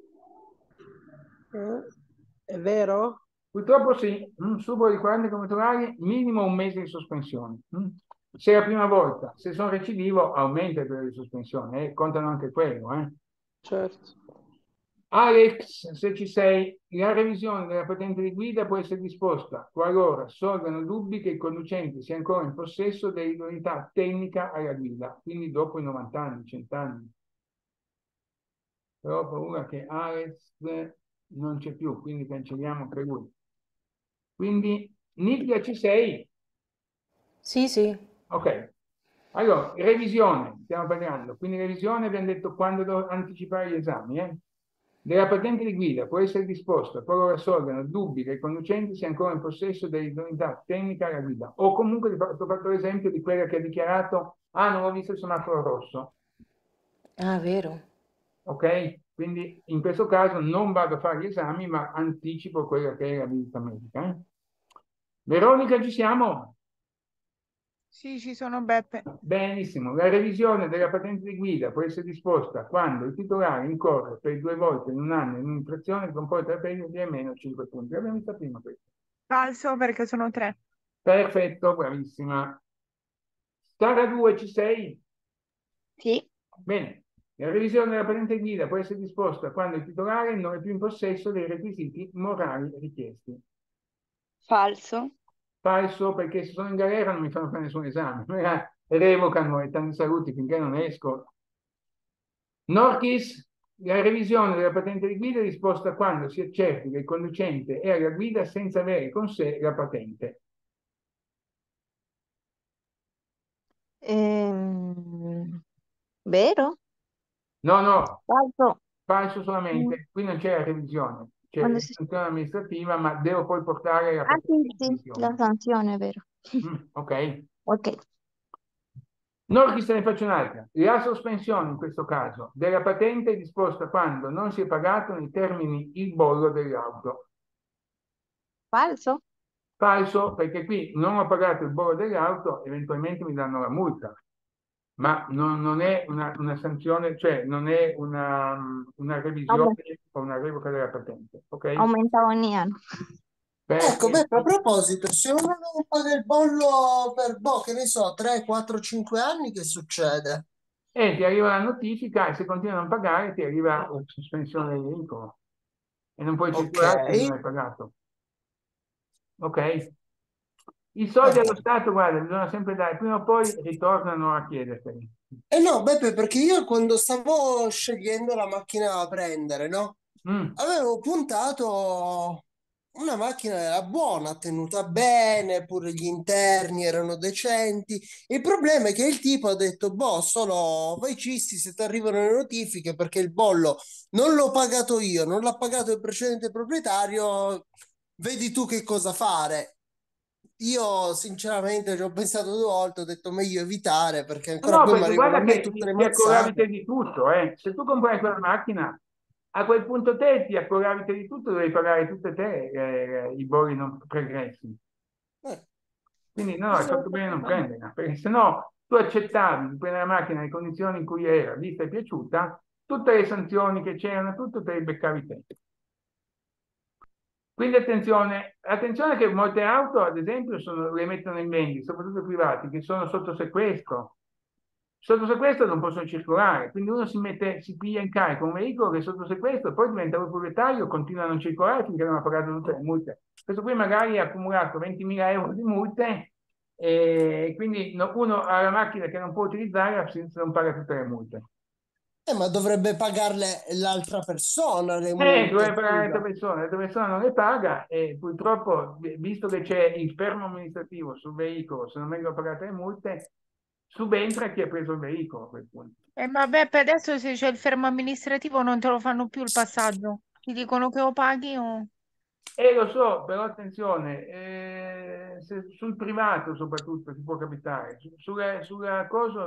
È vero? Purtroppo sì, supero di 40 km/h, minimo un mese di sospensione. Se è la prima volta, se sono recidivo, aumenta il periodo di sospensione, contano anche quello, eh. Certo. Alex, se ci sei, la revisione della patente di guida può essere disposta qualora sorgano dubbi che il conducente sia ancora in possesso dell'idoneità tecnica alla guida, quindi dopo i 90 anni, 100 anni. Però ho paura che Alex non c'è più, quindi cancelliamo anche lui. Quindi, Nicchia, ci sei? Sì, sì. Ok. Allora, revisione, stiamo parlando. Quindi revisione abbiamo detto quando devo anticipare gli esami, Della patente di guida può essere disposta qualora sorgano dubbi che il conducente sia ancora in possesso dell'idoneità tecnica alla guida. O comunque ti ho fatto l'esempio di quella che ha dichiarato, ah, non ho visto il semaforo rosso. Ah, vero. Ok? Quindi in questo caso non vado a fare gli esami, ma anticipo quella che è la visita medica. Veronica, ci siamo? Sì, ci sono Beppe. Benissimo, la revisione della patente di guida può essere disposta quando il titolare incorre per 2 volte in un anno in un'infrazione che comporta la perdita di almeno 5 punti. L'abbiamo vista prima questa. Falso perché sono 3. Perfetto, bravissima. Sara 2, ci sei? Sì. Bene. La revisione della patente di guida può essere disposta quando il titolare non è più in possesso dei requisiti morali richiesti. Falso. Falso, perché se sono in galera non mi fanno fare nessun esame. Revocano e tanti saluti finché non esco. Norchis, la revisione della patente di guida è disposta quando si accerti che il conducente è alla guida senza avere con sé la patente. Vero? No, no, Falso. falso Mm. solamente. Qui non c'è la revisione, c'è Quando la si... sanzione amministrativa, ma devo poi portare la Ah, patente sì, di sì, la revisione. sanzione, è vero. Ok. Ok. Norchis, te ne faccio un'altra. La sospensione, in questo caso, della patente è disposta quando non si è pagato nei termini il bollo dell'auto. Falso? Falso, perché qui non ho pagato il bollo dell'auto, eventualmente mi danno la multa, ma non è una sanzione, cioè non è una revisione Vabbè, o una revoca della patente, ok? aumenta ogni anno. Ecco, Beppe, a Perfetto. proposito, se uno non paga il bollo per, boh, che ne so, 3, 4, 5 anni, che succede? E ti arriva la notifica e se continui a non pagare ti arriva la sospensione del veicolo e non puoi Ok, circolare se non hai pagato, ok? I soldi allo vabbè. Stato, guarda, bisogna sempre dare, prima o poi ritornano a chiederteli. Eh no, Beppe, perché io quando stavo scegliendo la macchina da prendere, no? Mm. Avevo puntato una macchina era buona, tenuta bene, pure gli interni erano decenti. Il problema è che il tipo ha detto, boh, sono voi cisti se ti arrivano le notifiche perché il bollo non l'ho pagato io, non l'ha pagato il precedente proprietario, vedi tu che cosa fare. Io sinceramente ci ho pensato 2 volte, ho detto meglio evitare perché No, ancora no, poi mi perché arrivano a guarda me che tutte le ti accorravi te mazzate. di tutto, eh. Se tu comprai quella macchina, a quel punto te ti accorravi te di tutto, dovevi pagare tutte te i bolli non pregressi. Eh, Quindi no, hai cosa fatto devo bene a non fare? prenderla, perché se no tu accettavi di prendere la macchina nelle condizioni in cui era, vista e piaciuta, tutte le sanzioni che c'erano, tutto te le beccavi te. Quindi attenzione che molte auto, ad esempio, le mettono in vendita, soprattutto i privati, che sono sotto sequestro. Sotto sequestro non possono circolare, quindi uno si piglia in carico un veicolo che è sotto sequestro, poi diventa un proprietario, continua a non circolare finché non ha pagato tutte le multe. Questo qui magari ha accumulato 20.000 euro di multe e quindi uno ha la macchina che non può utilizzare se non paga tutte le multe. Ma dovrebbe pagarle l'altra persona le multe, Dovrebbe pagare scusa. l'altra persona non le paga e purtroppo, visto che c'è il fermo amministrativo sul veicolo, se non vengono pagate le multe, subentra chi ha preso il veicolo a quel punto. Ma Beppe, adesso se c'è il fermo amministrativo non te lo fanno più il passaggio. Ti dicono che lo paghi o... Lo so, però attenzione, sul privato soprattutto ti può capitare, sulla cosa,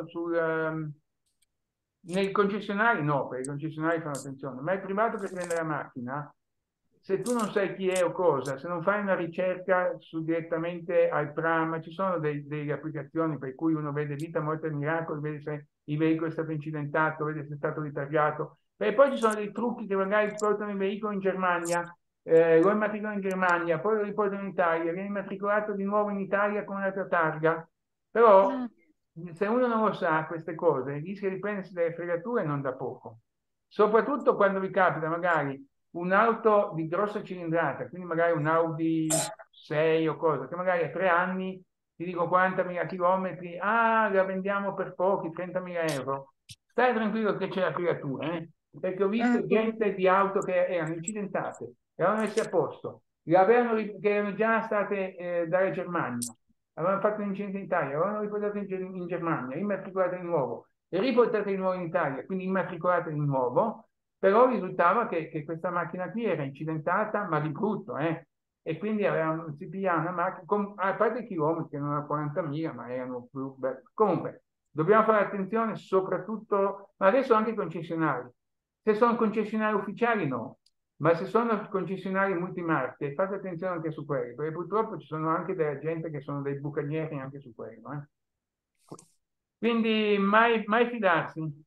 nel concessionario no, perché i concessionari fanno attenzione, ma il privato che prende la macchina, se tu non sai chi è o cosa, se non fai una ricerca direttamente al tram, ci sono delle applicazioni per cui uno vede vita, morte e miracoli, vede se il veicolo è stato incidentato, vede se è stato ritardato, e poi ci sono dei trucchi che magari portano il veicolo in Germania, lo immatricolano in Germania, poi lo riportano in Italia, viene immatricolato di nuovo in Italia con un'altra targa, però se uno non lo sa queste cose, rischia di prendersi delle fregature non da poco. Soprattutto quando vi capita magari un'auto di grossa cilindrata, quindi magari un Audi 6 o cosa, che magari a 3 anni, ti dico 40.000 chilometri, la vendiamo per pochi, 30.000 euro. Stai tranquillo che c'è la fregatura, perché ho visto gente di auto che erano incidentate, erano messe a posto, che erano già state dalla Germania, avevano fatto un incidente in Italia, avevano riportato in Germania, immatricolate di nuovo, e riportate di nuovo in Italia, quindi immatricolate di nuovo, però risultava che questa macchina qui era incidentata, ma di brutto, e quindi si pigliava una macchina, a parte i chilometri, che non erano 40.000, ma erano più belli. Comunque, dobbiamo fare attenzione soprattutto, ma adesso anche i concessionari. Se sono concessionari ufficiali no, ma se sono concessionari multimarche, fate attenzione anche su quelli, perché purtroppo ci sono anche della gente che sono dei bucanieri anche su quello. Quindi mai fidarsi.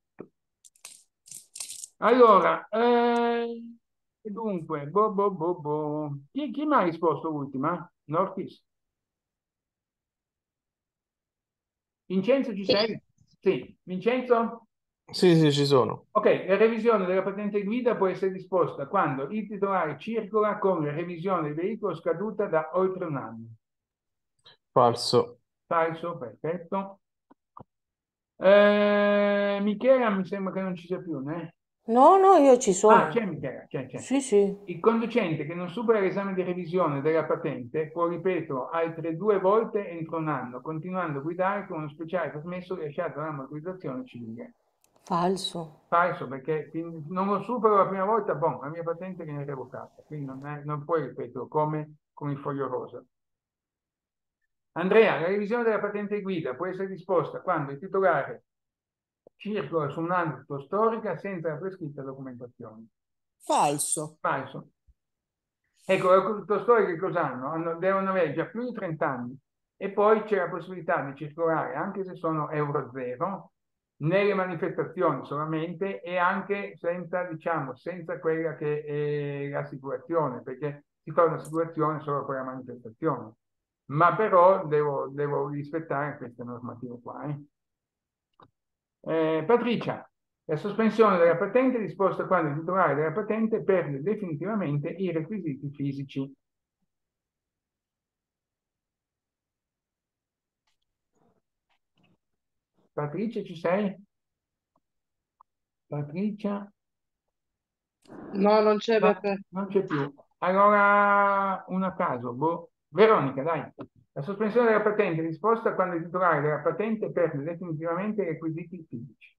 Allora, dunque, Chi mi ha risposto ultima? Nortis? Vincenzo ci sei? Sì. Vincenzo? Sì, sì, ci sono. Ok, la revisione della patente guida può essere disposta quando il titolare circola con la revisione del veicolo scaduta da oltre un anno. Falso. Falso, perfetto. Michela mi sembra che non ci sia più, né? No, no, io ci sono. C'è Michela, c'è. Sì, sì. Il conducente che non supera l'esame di revisione della patente può ripeterlo altre 2 volte entro un anno, continuando a guidare con uno speciale permesso rilasciato dalla motorizzazione civile. Falso. Falso, perché non lo supero la prima volta, la mia patente viene revocata, quindi non puoi ripeterlo come con il foglio rosa. Andrea, la revisione della patente guida può essere disposta quando il titolare circola su un'auto storica senza la prescritta documentazione. Falso. Falso. Ecco, le auto storiche cosa hanno? Devono avere già più di 30 anni e poi c'è la possibilità di circolare, anche se sono Euro 0, nelle manifestazioni solamente e anche senza quella che è l'assicurazione, perché si fa un'assicurazione solo per la manifestazione. Ma però devo rispettare queste normative qua. Patricia, la sospensione della patente è disposta quando il titolare della patente perde definitivamente i requisiti fisici. Patricia, ci sei? Patricia? No, non c'è No, Beppe. non c'è più. Allora, un a caso. Veronica, dai. La sospensione della patente è disposta quando il titolare della patente perde definitivamente i requisiti fisici.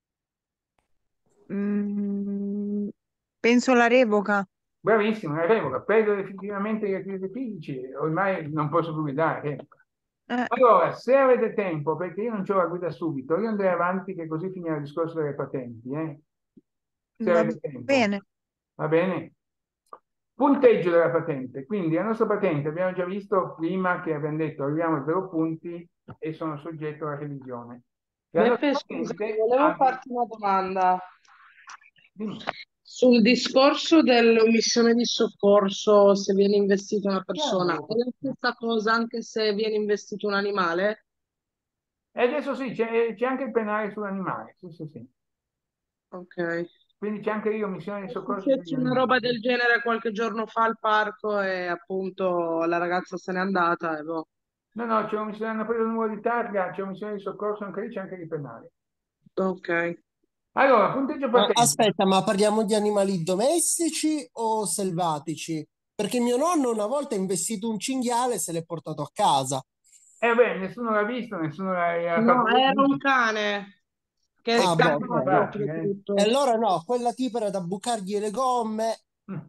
Penso la revoca. Bravissimo, la revoca. Perdo definitivamente i requisiti fisici, ormai non posso più guidare. Revoca. Allora, se avete tempo, perché io non c'ho la guida subito, io andrei avanti che così finirà il discorso delle patenti. Se Va avete tempo. bene. Va bene? Punteggio della patente. Quindi la nostra patente abbiamo già visto prima che abbiamo detto arriviamo a 0 punti e sono soggetto alla revisione. La nostra Beppe, scusa, patente volevo farti una domanda. Dimmi. Sul discorso dell'omissione di soccorso, se viene investita una persona, è la stessa cosa anche se viene investito un animale? E adesso sì, c'è anche il penale sull'animale. Sì. Ok. Quindi c'è anche io omissione di soccorso C'è sugli una animali. roba del genere qualche giorno fa al parco e appunto la ragazza se n'è andata e boh. No, c'è omissione, hanno preso il numero di targa, c'è omissione di soccorso, anche lì c'è anche il penale. Ok. Allora, punteggio patente. Aspetta, ma parliamo di animali domestici o selvatici? Perché mio nonno una volta ha investito un cinghiale e se l'è portato a casa. Beh, nessuno l'ha visto, nessuno l'ha No, fatto era vedere. un cane che è Ah, boh, scappato ok. Facile. oltretutto. E allora no, quella tipa era da bucargli le gomme.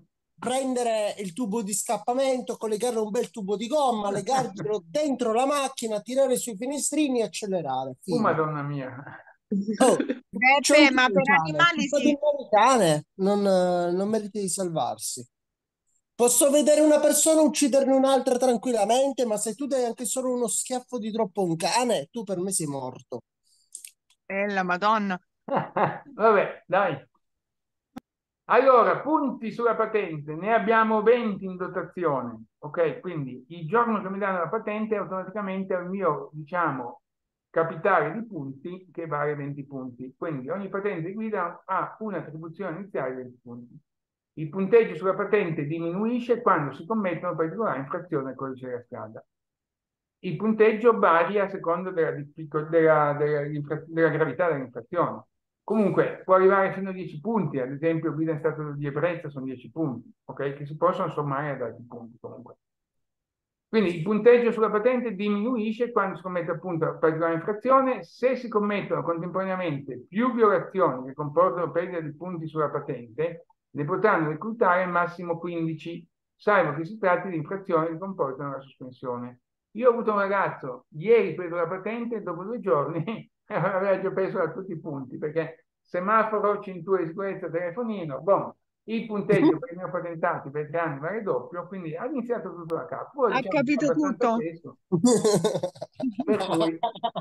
prendere il tubo di scappamento, collegare un bel tubo di gomma, legarcelo dentro la macchina, tirare sui finestrini e accelerare. Oh, Fine. Madonna mia. Oh, c'è un Beppe, ma per cane, animali colpa sì. del mio cane, non merita di salvarsi. Posso vedere una persona ucciderne un'altra tranquillamente, ma se tu dai anche solo uno schiaffo di troppo a un cane, tu per me sei morto. La Madonna. Vabbè, dai. Allora, punti sulla patente, ne abbiamo 20 in dotazione, ok? Quindi il giorno che mi danno la patente automaticamente al mio, diciamo, capitale di punti che vale 20 punti. Quindi ogni patente di guida ha un'attribuzione iniziale di 20 punti. Il punteggio sulla patente diminuisce quando si commettono particolari infrazioni al codice della strada. Il punteggio varia a seconda della gravità dell'infrazione. Comunque può arrivare fino a 10 punti, ad esempio guida in stato di ebbrezza sono 10 punti, ok? Che si possono sommare ad altri punti comunque. Quindi il punteggio sulla patente diminuisce quando si commette appunto la particolare infrazione. Se si commettono contemporaneamente più violazioni che comportano perdita di punti sulla patente, ne potranno reclutare al massimo 15, salvo che si tratti di infrazioni che comportano la sospensione. Io ho avuto un ragazzo, ieri preso la patente, dopo 2 giorni aveva già preso da tutti i punti, perché semaforo, cintura di sicurezza, telefonino, boh, il punteggio per i neopatentati per 3 anni vale doppio, quindi ha iniziato tutto da capo. Poi Ha diciamo capito abbastanza tutto. spesso, per cui...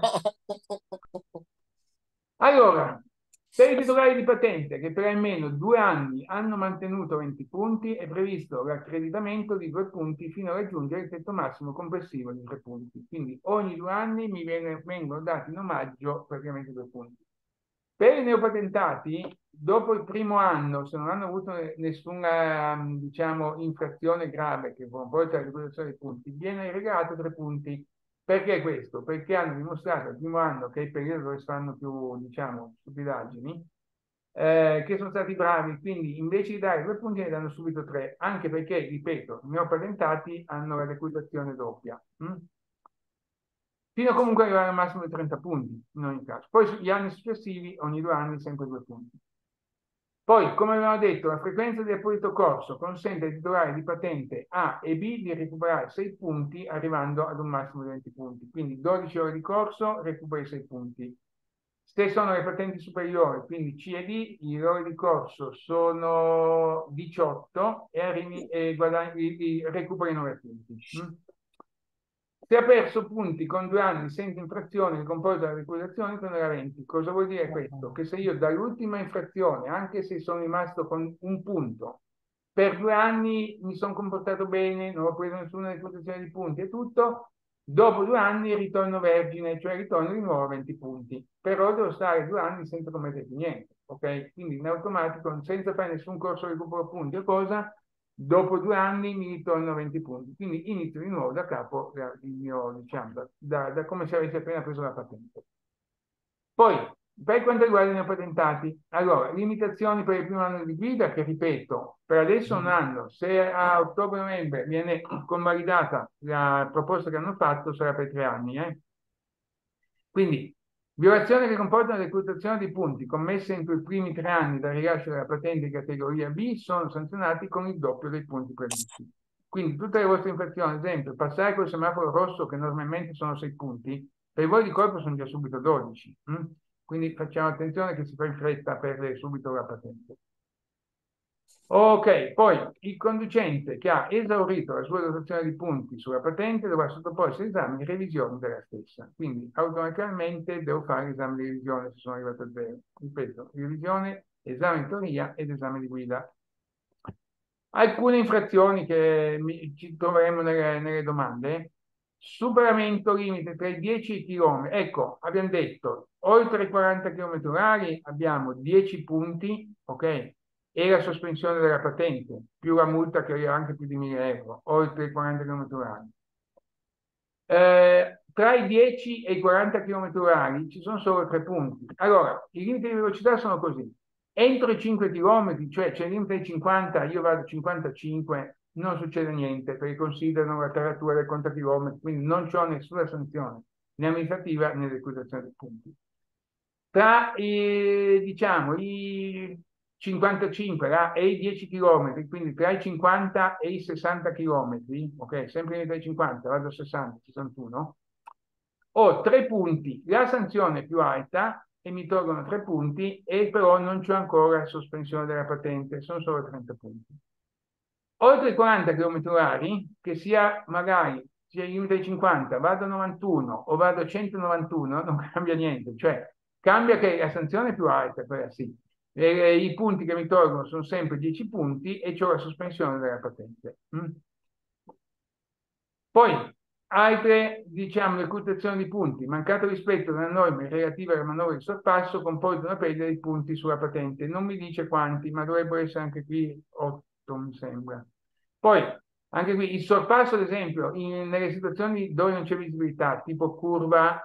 Allora, per i titolari di patente che per almeno 2 anni hanno mantenuto 20 punti è previsto l'accreditamento di 2 punti fino a raggiungere il tetto massimo complessivo di 3 punti. Quindi ogni 2 anni vengono dati in omaggio praticamente 2 punti. Per i neopatentati, dopo il primo anno, se non hanno avuto nessuna, diciamo, infrazione grave che comporta la recuperazione dei punti, viene regalato 3 punti. Perché questo? Perché hanno dimostrato il primo anno, che è il periodo dove si fanno più, diciamo, stupidaggini, che sono stati bravi, quindi invece di dare 2 punti ne danno subito 3, anche perché, ripeto, i neopatentati hanno la recuperazione doppia. Fino comunque arrivare al massimo di 30 punti, in ogni caso. Poi sugli anni successivi, ogni 2 anni, sempre 2 punti. Poi, come abbiamo detto, la frequenza di apposito corso consente ai titolari di patente A e B di recuperare 6 punti arrivando ad un massimo di 20 punti. Quindi 12 ore di corso, recuperi 6 punti. Se sono le patenti superiori, quindi C e D, le ore di corso sono 18 e recuperi 9 punti. Se ha perso punti con 2 anni senza infrazione che comporta la recuperazione, tornerà a 20. Cosa vuol dire questo? Che se io dall'ultima infrazione, anche se sono rimasto con un punto, per 2 anni mi sono comportato bene, non ho preso nessuna recuperazione di punti e tutto, dopo 2 anni ritorno vergine, cioè ritorno di nuovo a 20 punti. Però devo stare 2 anni senza commettere più niente, ok? Quindi in automatico, senza fare nessun corso di recupero punti o cosa, dopo 2 anni mi ritorno a 20 punti, quindi inizio di nuovo da capo il mio, diciamo, da come se avessi appena preso la patente. Poi, per quanto riguarda i neopatentati, allora, limitazioni per il primo anno di guida, che ripeto, per adesso un anno, se a ottobre-novembre viene convalidata la proposta che hanno fatto, sarà per 3 anni. Quindi, violazioni che comportano la reclutazione di punti commesse entro i primi 3 anni dal rilascio della patente di categoria B sono sanzionati con il doppio dei punti previsti. Quindi tutte le vostre infrazioni, ad esempio, passare col semaforo rosso che normalmente sono 6 punti, per voi di colpo sono già subito 12. Quindi facciamo attenzione che si fa in fretta a perdere subito la patente. Ok, poi il conducente che ha esaurito la sua dotazione di punti sulla patente dovrà sottoporsi all'esame di revisione della stessa. Quindi automaticamente devo fare l'esame di revisione se sono arrivato a 0. Ripeto, revisione, esame in teoria ed esame di guida. Alcune infrazioni che ci troveremo nelle domande. Superamento limite tra i 10 e i chilometri. Ecco, abbiamo detto, oltre i 40 km orari abbiamo 10 punti, ok? E la sospensione della patente, più la multa che arriva anche più di 1.000 euro, oltre i 40 km orari. Tra i 10 e i 40 km orari ci sono solo 3 punti. Allora, i limiti di velocità sono così. Entro i 5 km, cioè c'è il limite di 50, io vado a 55, non succede niente, perché considerano la taratura del contachilometri, quindi non c'ho nessuna sanzione, né amministrativa né di recuperazione dei punti. Tra diciamo, i 55 e i 10 km, quindi tra i 50 e i 60 km, ok, sempre tra i 50, vado a 60, 61, ho 3 punti, la sanzione è più alta e mi tolgono 3 punti e però non c'è ancora sospensione della patente, sono solo 30 punti. Oltre i 40 km orari, che sia magari sia il limite ai 50, vado a 91 o vado a 191, non cambia niente, cioè cambia che la sanzione è più alta, quella sì. I punti che mi tolgono sono sempre 10 punti e c'ho la sospensione della patente. Poi, altre, diciamo, decurtazioni di punti. Mancato rispetto delle norme relative alla manovra di sorpasso comporta una perdita di punti sulla patente. Non mi dice quanti, ma dovrebbero essere anche qui 8, mi sembra. Poi, anche qui, il sorpasso, ad esempio, nelle situazioni dove non c'è visibilità, tipo curva,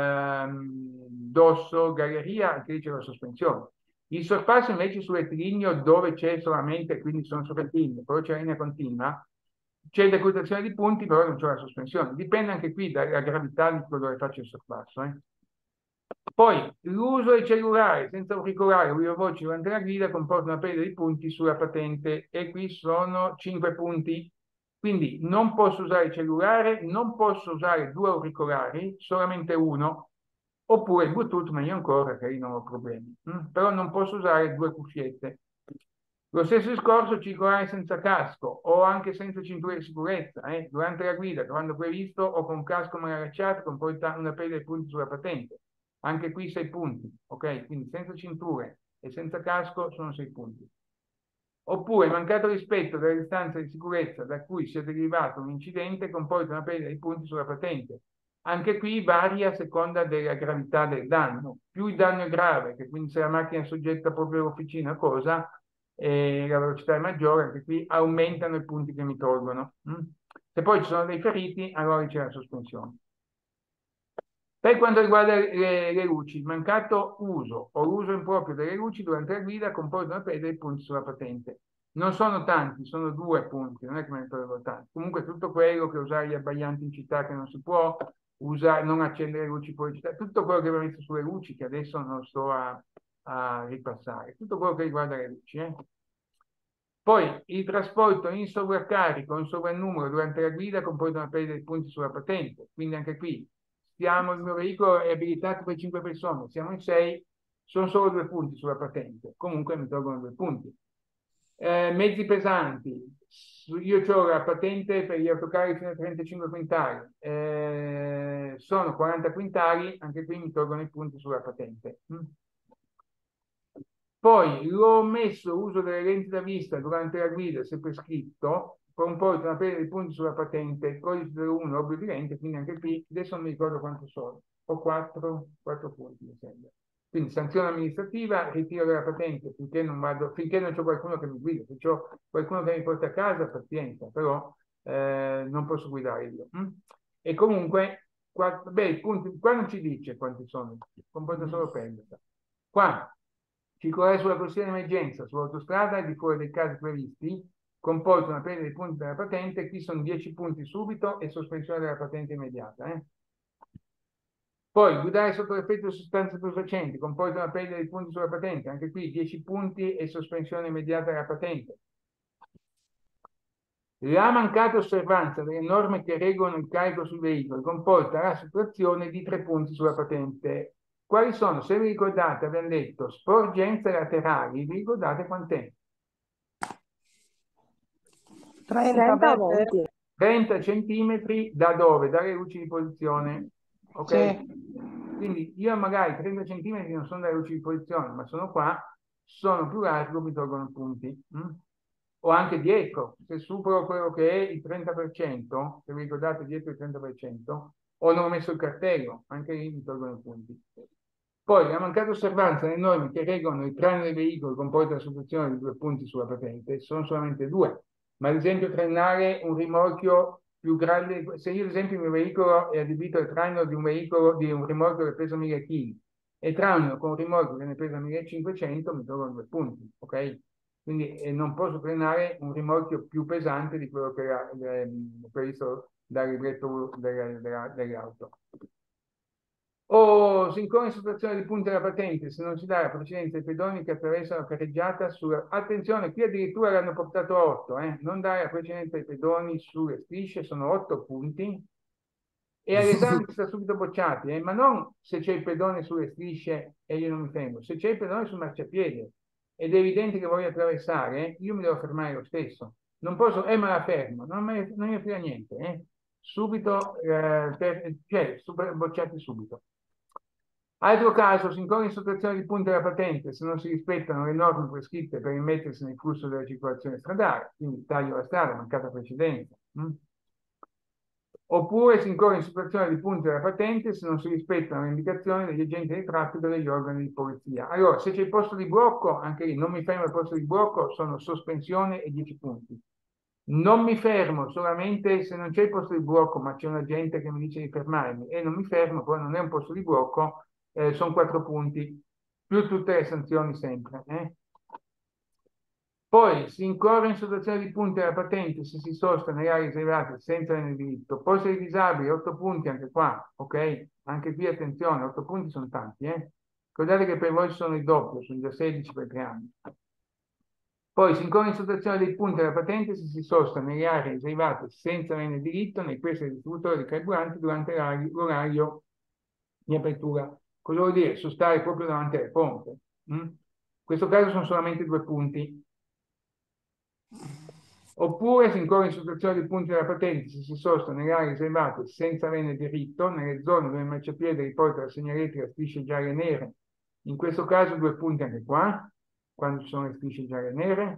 dosso, galleria, anche lì c'è la sospensione. Il sorpasso invece sul rettilineo dove c'è solamente, quindi sono sul rettilineo, però c'è la linea continua, c'è decurtazione di punti, però non c'è la sospensione. Dipende anche qui dalla gravità di quello dove faccio il sorpasso. Poi, l'uso del cellulare senza auricolare o voce durante la guida comporta una perdita di punti sulla patente e qui sono 5 punti. Quindi non posso usare il cellulare, non posso usare 2 auricolari, solamente uno, oppure il Bluetooth, meglio ancora, che lì non ho problemi. Però non posso usare 2 cuffiette. Lo stesso discorso circolare senza casco o anche senza cintura di sicurezza. Durante la guida, quando previsto o con casco mal allacciato, comporta una perdita di punti sulla patente. Anche qui 6 punti, ok? Quindi senza cinture e senza casco sono 6 punti. Oppure mancato rispetto delle distanze di sicurezza da cui sia derivato un incidente comporta una perdita di punti sulla patente. Anche qui varia a seconda della gravità del danno. Più il danno è grave, che quindi se la macchina è soggetta proprio all'officina, cosa, e la velocità è maggiore, anche qui aumentano i punti che mi tolgono. Se poi ci sono dei feriti, allora c'è la sospensione. Per quanto riguarda le luci, il mancato uso o l'uso improprio delle luci durante la guida comporta una perdita di punti sulla patente. Non sono tanti, sono 2 punti, non è che me ne tolgo tanti. Comunque tutto quello che usare gli abbaglianti in città che non si può, usare, non accendere le luci fuori città, tutto quello che va messo sulle luci che adesso non sto a ripassare, tutto quello che riguarda le luci. Poi il trasporto in sovraccarico o in sovrannumero durante la guida comporta una perdita di punti sulla patente, quindi anche qui il mio veicolo è abilitato per 5 persone, siamo in 6, sono solo 2 punti sulla patente, comunque mi tolgono 2 punti. Mezzi pesanti, io ho la patente per gli autocarri fino a 35 quintali, sono 40 quintali, anche qui mi tolgono i punti sulla patente. Poi l'ho messo uso delle lenti da vista durante la guida, se prescritto, comporta una perdita di punti sulla patente, codice 01, obbligo di lente, quindi anche qui, adesso non mi ricordo quanto sono, ho 4 punti, mi sembra. Quindi sanzione amministrativa, ritiro della patente finché non c'è qualcuno che mi guida, se c'è qualcuno che mi porta a casa, pazienza, però non posso guidare io. E comunque, i punti, qua non ci dice quanti sono, comporta solo perdita. Qua, circolare sulla corsia di emergenza, sull'autostrada e di fuori dei casi previsti, comporta una perdita di punti della patente, qui sono 10 punti subito e sospensione della patente immediata. Poi guidare sotto l'effetto di sostanze stupefacenti comporta una perdita di punti sulla patente, anche qui 10 punti e sospensione immediata della patente. La mancata osservanza delle norme che regolano il carico sui veicoli comporta la sottrazione di 3 punti sulla patente. Quali sono? Se vi ricordate, abbiamo detto sporgenze laterali, vi ricordate quant'è? 30 30 volti. 30 centimetri da dove? Dalle luci di posizione. Ok? Sì. Quindi io magari 30 centimetri non sono dalle luci di posizione, ma sono qua, sono più largo, mi tolgono punti. O anche dietro, se supero quello che è il 30%, se vi ricordate dietro il 30%, o non ho messo il cartello, anche lì mi tolgono punti. Poi la mancata osservanza delle norme che regolano il traino dei veicoli comporta la sottrazione di 2 punti sulla patente, sono solamente 2. Ma ad esempio trainare un rimorchio più grande, se io ad esempio il mio veicolo è adibito al traino di un rimorchio che pesa 1000 kg e traino con un rimorchio che ne pesa 1500, mi tolgono 2 punti, ok? Quindi non posso trainare un rimorchio più pesante di quello che era previsto dal libretto delle auto. O O si incorre in sottrazione di punti della patente se non si dà la precedenza ai pedoni che attraversano la carreggiata sulla... Attenzione, qui addirittura l'hanno portato a 8, non dare la precedenza ai pedoni sulle strisce, sono 8 punti. E all'esame si sta subito bocciati, ma non se c'è il pedone sulle strisce e io non mi fermo, se c'è il pedone sul marciapiede ed è evidente che voglio attraversare, io mi devo fermare lo stesso. Non posso, ma la fermo, non mi frega niente, subito, bocciati subito. Altro caso, si incorre in sottrazione di punti della patente se non si rispettano le norme prescritte per immettersi nel flusso della circolazione stradale, quindi taglio la strada, mancata precedenza. Oppure si incorre in sottrazione di punti della patente se non si rispettano le indicazioni degli agenti di traffico e degli organi di polizia. Allora, se c'è il posto di blocco, anche lì non mi fermo al posto di blocco, sono sospensione e 10 punti. Non mi fermo solamente se non c'è il posto di blocco, ma c'è un agente che mi dice di fermarmi e non mi fermo, poi non è un posto di blocco, sono 4 punti, più tutte le sanzioni sempre. Poi si incorre in sottrazione di punti alla patente se si sosta nelle aree riservate senza avere diritto. Poi se i disabili, 8 punti anche qua, ok? Anche qui attenzione, 8 punti sono tanti, Ricordate che per voi sono il doppio, sono già 16 per 3 anni. Poi si incorre in sottrazione dei punti alla patente se si sosta nelle aree riservate senza avere diritto nei pressi del distributore di carburanti durante l'orario di apertura. Cosa vuol dire? Sostare proprio davanti alle pompe. In questo caso sono solamente 2 punti. Oppure si incorre in sottrazione di punti della patente se si sosta nelle aree riservate senza averne diritto, nelle zone dove il marciapiede riporta la segnaletica a strisce gialle e nere. In questo caso 2 punti anche qua, quando ci sono le strisce gialle e nere.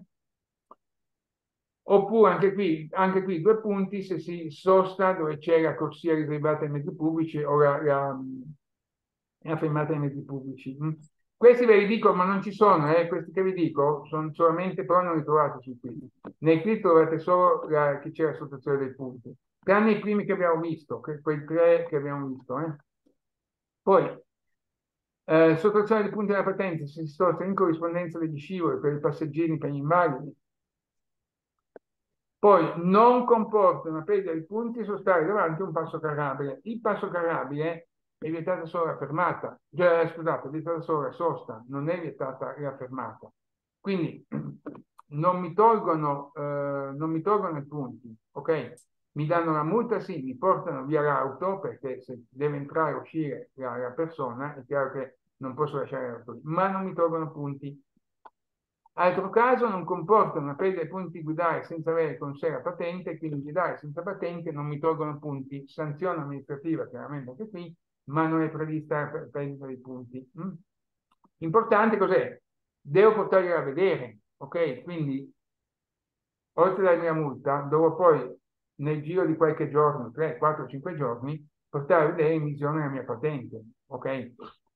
Oppure anche qui 2 punti se si sosta dove c'è la corsia riservata ai mezzi pubblici o la fermata ai mezzi pubblici. Questi ve li dico, ma non ci sono, questi che vi dico sono solamente, però non li trovate su qui. Nei clip trovate solo che c'è la sottrazione dei punti, tranne i primi che abbiamo visto, quei 3 che abbiamo visto. Poi, sottrazione dei punti della patente se si sposta in corrispondenza degli scivoli per i passeggeri, per gli invalidi. Poi, non comporta una perdita di punti sostare davanti a un passo carrabile. Il passo carrabile è vietata solo la fermata, scusate, è vietata solo la sosta, non è vietata la fermata. Quindi non mi tolgono i punti, ok? Mi danno la multa, sì, mi portano via l'auto perché se deve entrare o uscire la persona, è chiaro che non posso lasciare l'auto, ma non mi tolgono punti. Altro caso, non comporta una perdita di punti guidare senza avere con sé la patente, quindi guidare senza patente non mi tolgono punti. Sanzione amministrativa, chiaramente anche qui, ma non è prevista la perdita di punti. Importante cos'è? Devo portarli a vedere, ok? Quindi, oltre alla mia multa, devo poi, nel giro di qualche giorno, 3, 4, 5 giorni, portare a vedere in visione la mia patente, ok?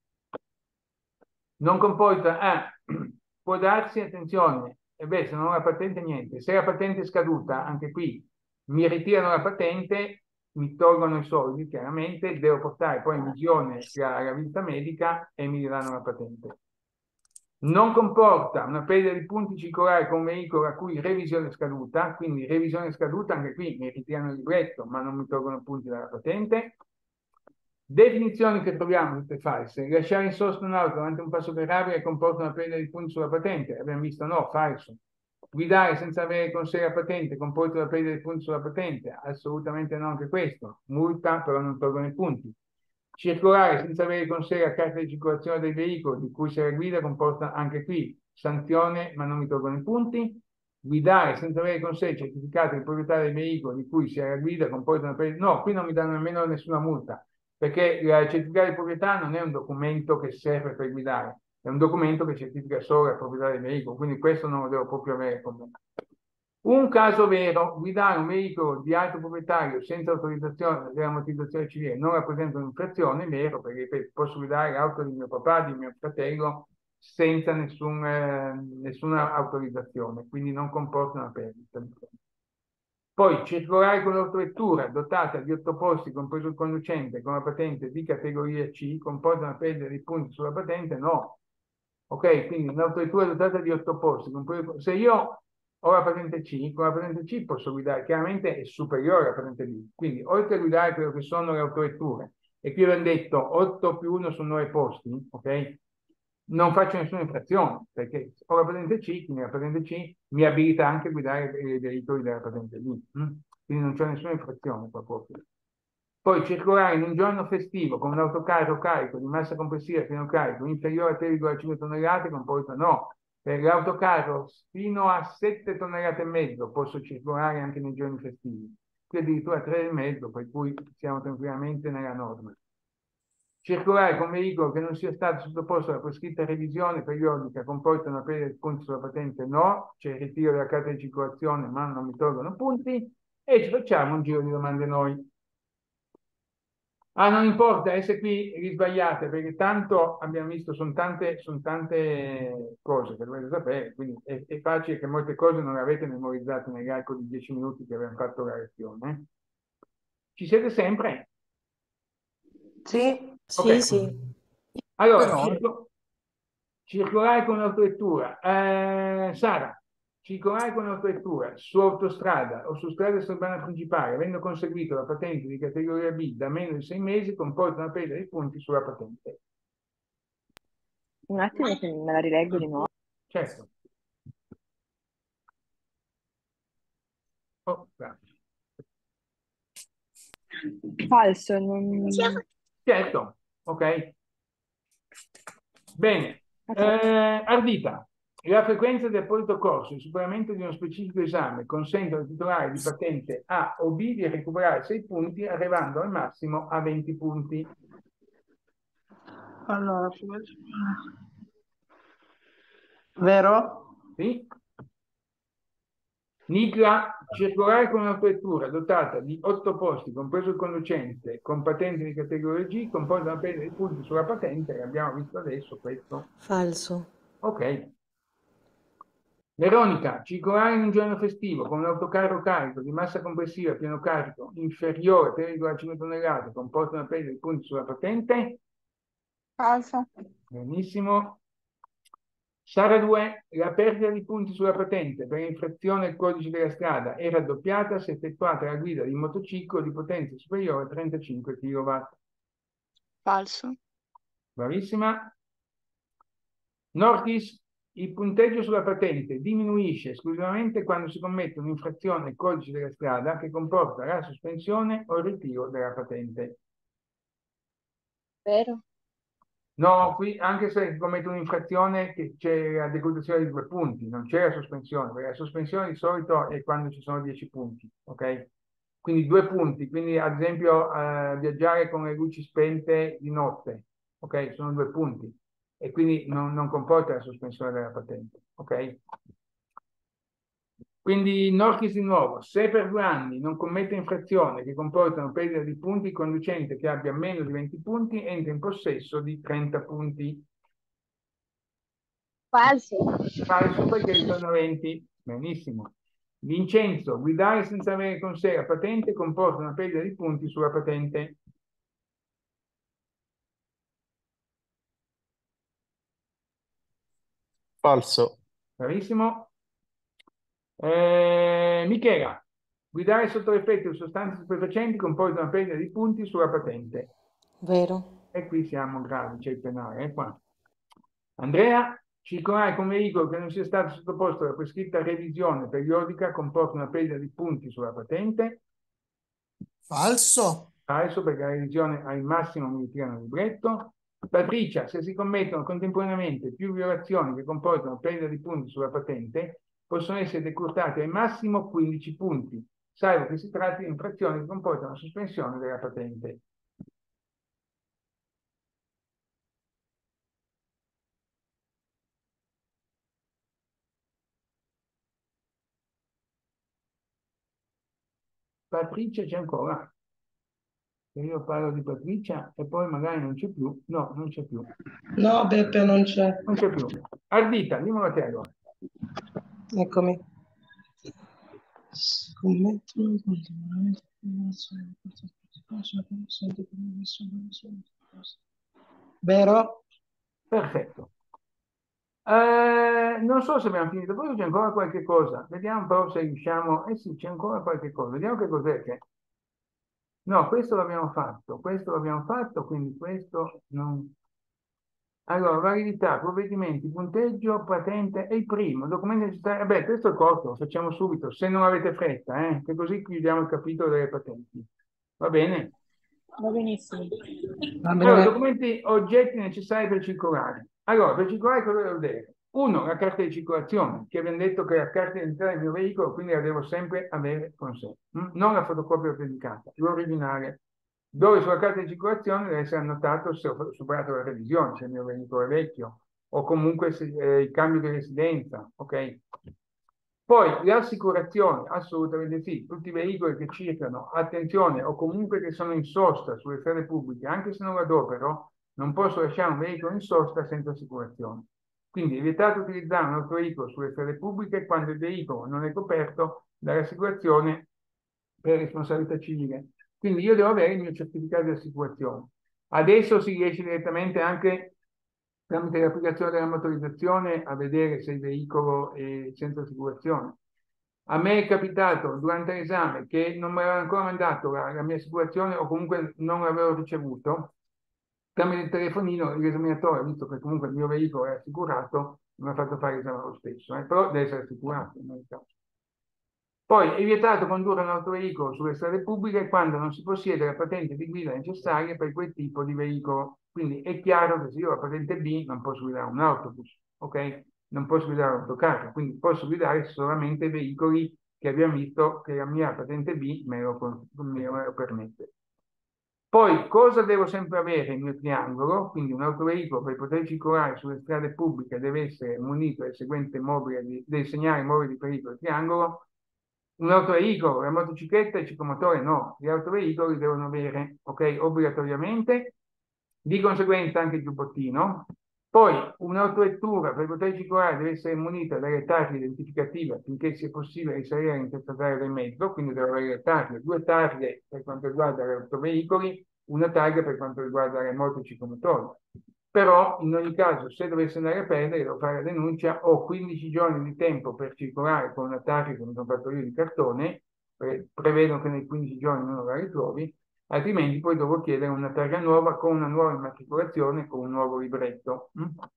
Non comporta, può darsi, attenzione, se non ho la patente niente, se la patente è scaduta, anche qui mi ritirano la patente, mi tolgono i soldi, chiaramente, devo portare poi in visione la visita medica e mi diranno la patente. Non comporta una perdita di punti circolare con un veicolo a cui revisione è scaduta, quindi revisione scaduta, anche qui mi ritirano il libretto, ma non mi tolgono punti dalla patente. Definizioni che troviamo tutte false. Lasciare in sosta un'auto davanti a un passo carrabile comporta una perdita di punti sulla patente. Abbiamo visto no, falso. Guidare senza avere con sé la patente comporta una perdita di punti sulla patente. Assolutamente no anche questo. Multa, però non tolgono i punti. Circolare senza avere con sé la carta di circolazione del veicolo di cui si guida comporta anche qui sanzione, ma non mi tolgono i punti. Guidare senza avere con sé il certificato di proprietà del veicolo di cui si guida comporta una perdita. No, qui non mi danno nemmeno nessuna multa. Perché il certificato di proprietà non è un documento che serve per guidare, è un documento che certifica solo la proprietà del veicolo, quindi questo non lo devo proprio avere con me. Un caso vero, guidare un veicolo di altro proprietario senza autorizzazione della motorizzazione civile non rappresenta un'infrazione, è vero, perché posso guidare l'auto di mio papà, di mio fratello, senza nessuna autorizzazione, quindi non comporta una perdita. Poi circolare con l'autovettura dotata di 8 posti, compreso il conducente, con la patente di categoria C, comporta una perdita di punti sulla patente? No. Ok, quindi un'autovettura dotata di 8 posti, se io ho la patente C, con la patente C posso guidare, chiaramente è superiore alla patente B. Quindi, oltre a guidare quello che sono le autovetture, e qui abbiamo detto 8 più 1 sono 9 posti, ok? Non faccio nessuna infrazione, perché ho la patente C, quindi la patente C mi abilita anche a guidare i veicoli della patente D. Quindi non c'è nessuna infrazione qua proprio. Poi circolare in un giorno festivo con un autocarro carico di massa complessiva pieno carico inferiore a 3,5 tonnellate comporta no. Per l'autocarro fino a 7 tonnellate e mezzo posso circolare anche nei giorni festivi. Qui addirittura 3,5, per cui siamo tranquillamente nella norma. Circolare con veicolo che non sia stato sottoposto alla prescritta revisione periodica comporta una perdita di punti sulla patente? No, c'è il ritiro della carta di circolazione, ma non mi tolgono punti e ci facciamo un giro di domande noi. Ah, non importa, essere qui risbagliate, perché tanto abbiamo visto, sono tante cose che dovete sapere, quindi è facile che molte cose non le avete memorizzate nell'arco di 10 minuti che abbiamo fatto la lezione. Ci siete sempre? Sì, Ok. sì. Allora, Però, circolare con autovettura. Sara, circolare con autovettura su autostrada o su strada extraurbana principale, avendo conseguito la patente di categoria B da meno di 6 mesi, comporta una perdita di punti sulla patente. Un attimo che me la rileggo di nuovo. Certo. Oh, grazie. Falso, non... Certo, ok. Bene. Ardita. La frequenza del apposito corso, il superamento di uno specifico esame consente al titolare di patente A o B di recuperare 6 punti arrivando al massimo a 20 punti. Allora, vero? Sì? Nicla, circolare con un'autovettura dotata di 8 posti, compreso il conducente, con patente di categoria G, comporta una perdita di punti sulla patente, che abbiamo visto adesso questo. Falso. Ok. Veronica, circolare in un giorno festivo con un autocarro carico di massa complessiva pieno carico inferiore a 3,5 tonnellate comporta una perdita di punti sulla patente? Falso. Benissimo. Sara 2, la perdita di punti sulla patente per infrazione al codice della strada è raddoppiata se effettuata la guida di motociclo di potenza superiore a 35 kW. Falso. Bravissima. Nortis, il punteggio sulla patente diminuisce esclusivamente quando si commette un'infrazione al codice della strada che comporta la sospensione o il ritiro della patente. Vero? No, qui anche se si commette un'infrazione che c'è la decurtazione di 2 punti, non c'è la sospensione, perché la sospensione di solito è quando ci sono 10 punti, ok? Quindi 2 punti, quindi ad esempio viaggiare con le luci spente di notte, ok? Sono 2 punti e quindi non comporta la sospensione della patente, ok? Quindi Norchis di nuovo, se per 2 anni non commette infrazioni che comportano perdita di punti, il conducente che abbia meno di 20 punti entra in possesso di 30 punti. Falso. Falso perché ritorno a 20. Benissimo. Vincenzo, guidare senza avere con sé la patente comporta una perdita di punti sulla patente. Falso. Bravissimo. Michela, guidare sotto l'effetto di sostanze stupefacenti comporta una perdita di punti sulla patente. Vero. E qui siamo gravi, c'è il penale, qua. Andrea, circolare con veicolo che non sia stato sottoposto alla prescritta revisione periodica comporta una perdita di punti sulla patente. falso. Falso perché la revisione al massimo mi ritirano il libretto. Patricia, se si commettono contemporaneamente più violazioni che comportano perdita di punti sulla patente, possono essere decurtati al massimo 15 punti, salvo che si tratti di infrazioni che comportano sospensione della patente. Patricia c'è ancora. Io parlo di Patricia e poi magari non c'è più. No, non c'è più. No, Beppe non c'è. Non c'è più. Ardita, dimmelo a te allora. Eccomi. Scommettono continuamente violazioni vero? Perfetto. Non so se abbiamo finito, poi c'è ancora qualche cosa. Vediamo però se riusciamo. Eh sì, c'è ancora qualche cosa. Vediamo che cos'è che. No, questo l'abbiamo fatto, quindi questo non... Allora, validità, provvedimenti, punteggio, patente e il primo, documento necessario. Vabbè, questo è corto, lo facciamo subito, se non avete fretta, che così chiudiamo il capitolo delle patenti. Va bene? Va benissimo. Va Allora, bene. documenti, oggetti necessari per circolare. Allora, per circolare cosa devo vedere? Uno, la carta di circolazione, che abbiamo detto che è la carta di entrata del mio veicolo, quindi la devo sempre avere con sé. Non la fotocopia autenticata, l'originale, dove sulla carta di circolazione deve essere annotato se ho superato la revisione, se il mio veicolo è vecchio, o comunque se, il cambio di residenza, ok? Poi l'assicurazione, assolutamente sì, tutti i veicoli che circolano, attenzione, o comunque che sono in sosta sulle strade pubbliche, anche se non adopero, non posso lasciare un veicolo in sosta senza assicurazione. Quindi è vietato utilizzare un autoveicolo sulle strade pubbliche quando il veicolo non è coperto dall'assicurazione per responsabilità civile. Quindi io devo avere il mio certificato di assicurazione. Adesso si riesce direttamente anche tramite l'applicazione della motorizzazione a vedere se il veicolo è senza assicurazione. A me è capitato durante l'esame che non mi aveva ancora mandato la mia assicurazione o comunque non l'avevo ricevuto. Tramite il telefonino l'esaminatore, visto che comunque il mio veicolo è assicurato, mi ha fatto fare l'esame lo stesso, però deve essere assicurato in ogni caso. Poi è vietato condurre un autoveicolo sulle strade pubbliche quando non si possiede la patente di guida necessaria per quel tipo di veicolo. Quindi è chiaro che se io ho la patente B non posso guidare un autobus, ok? Non posso guidare un autocarro, quindi posso guidare solamente veicoli che abbiamo visto che la mia patente B me lo permette. Poi cosa devo sempre avere il mio triangolo? Quindi un autoveicolo per poter circolare sulle strade pubbliche deve essere munito del seguente del segnale mobile di pericolo triangolo. Un autoveicolo, la motocicletta e il ciclomotore no, gli autoveicoli devono avere, ok, obbligatoriamente, di conseguenza anche il giubbottino. Poi un'autovettura per poter circolare deve essere munita dalle targhe identificative affinché sia possibile risalire all'interstradale del mezzo, quindi deve avere le targhe, 2 targhe per quanto riguarda gli autoveicoli, una targa per quanto riguarda le moto e ciclomotori. Però in ogni caso se dovesse andare a perdere devo fare la denuncia, ho 15 giorni di tempo per circolare con una targa che mi sono fatto io di cartone, prevedo che nei 15 giorni non la ritrovi, altrimenti poi devo chiedere una targa nuova con una nuova immatricolazione, con un nuovo libretto.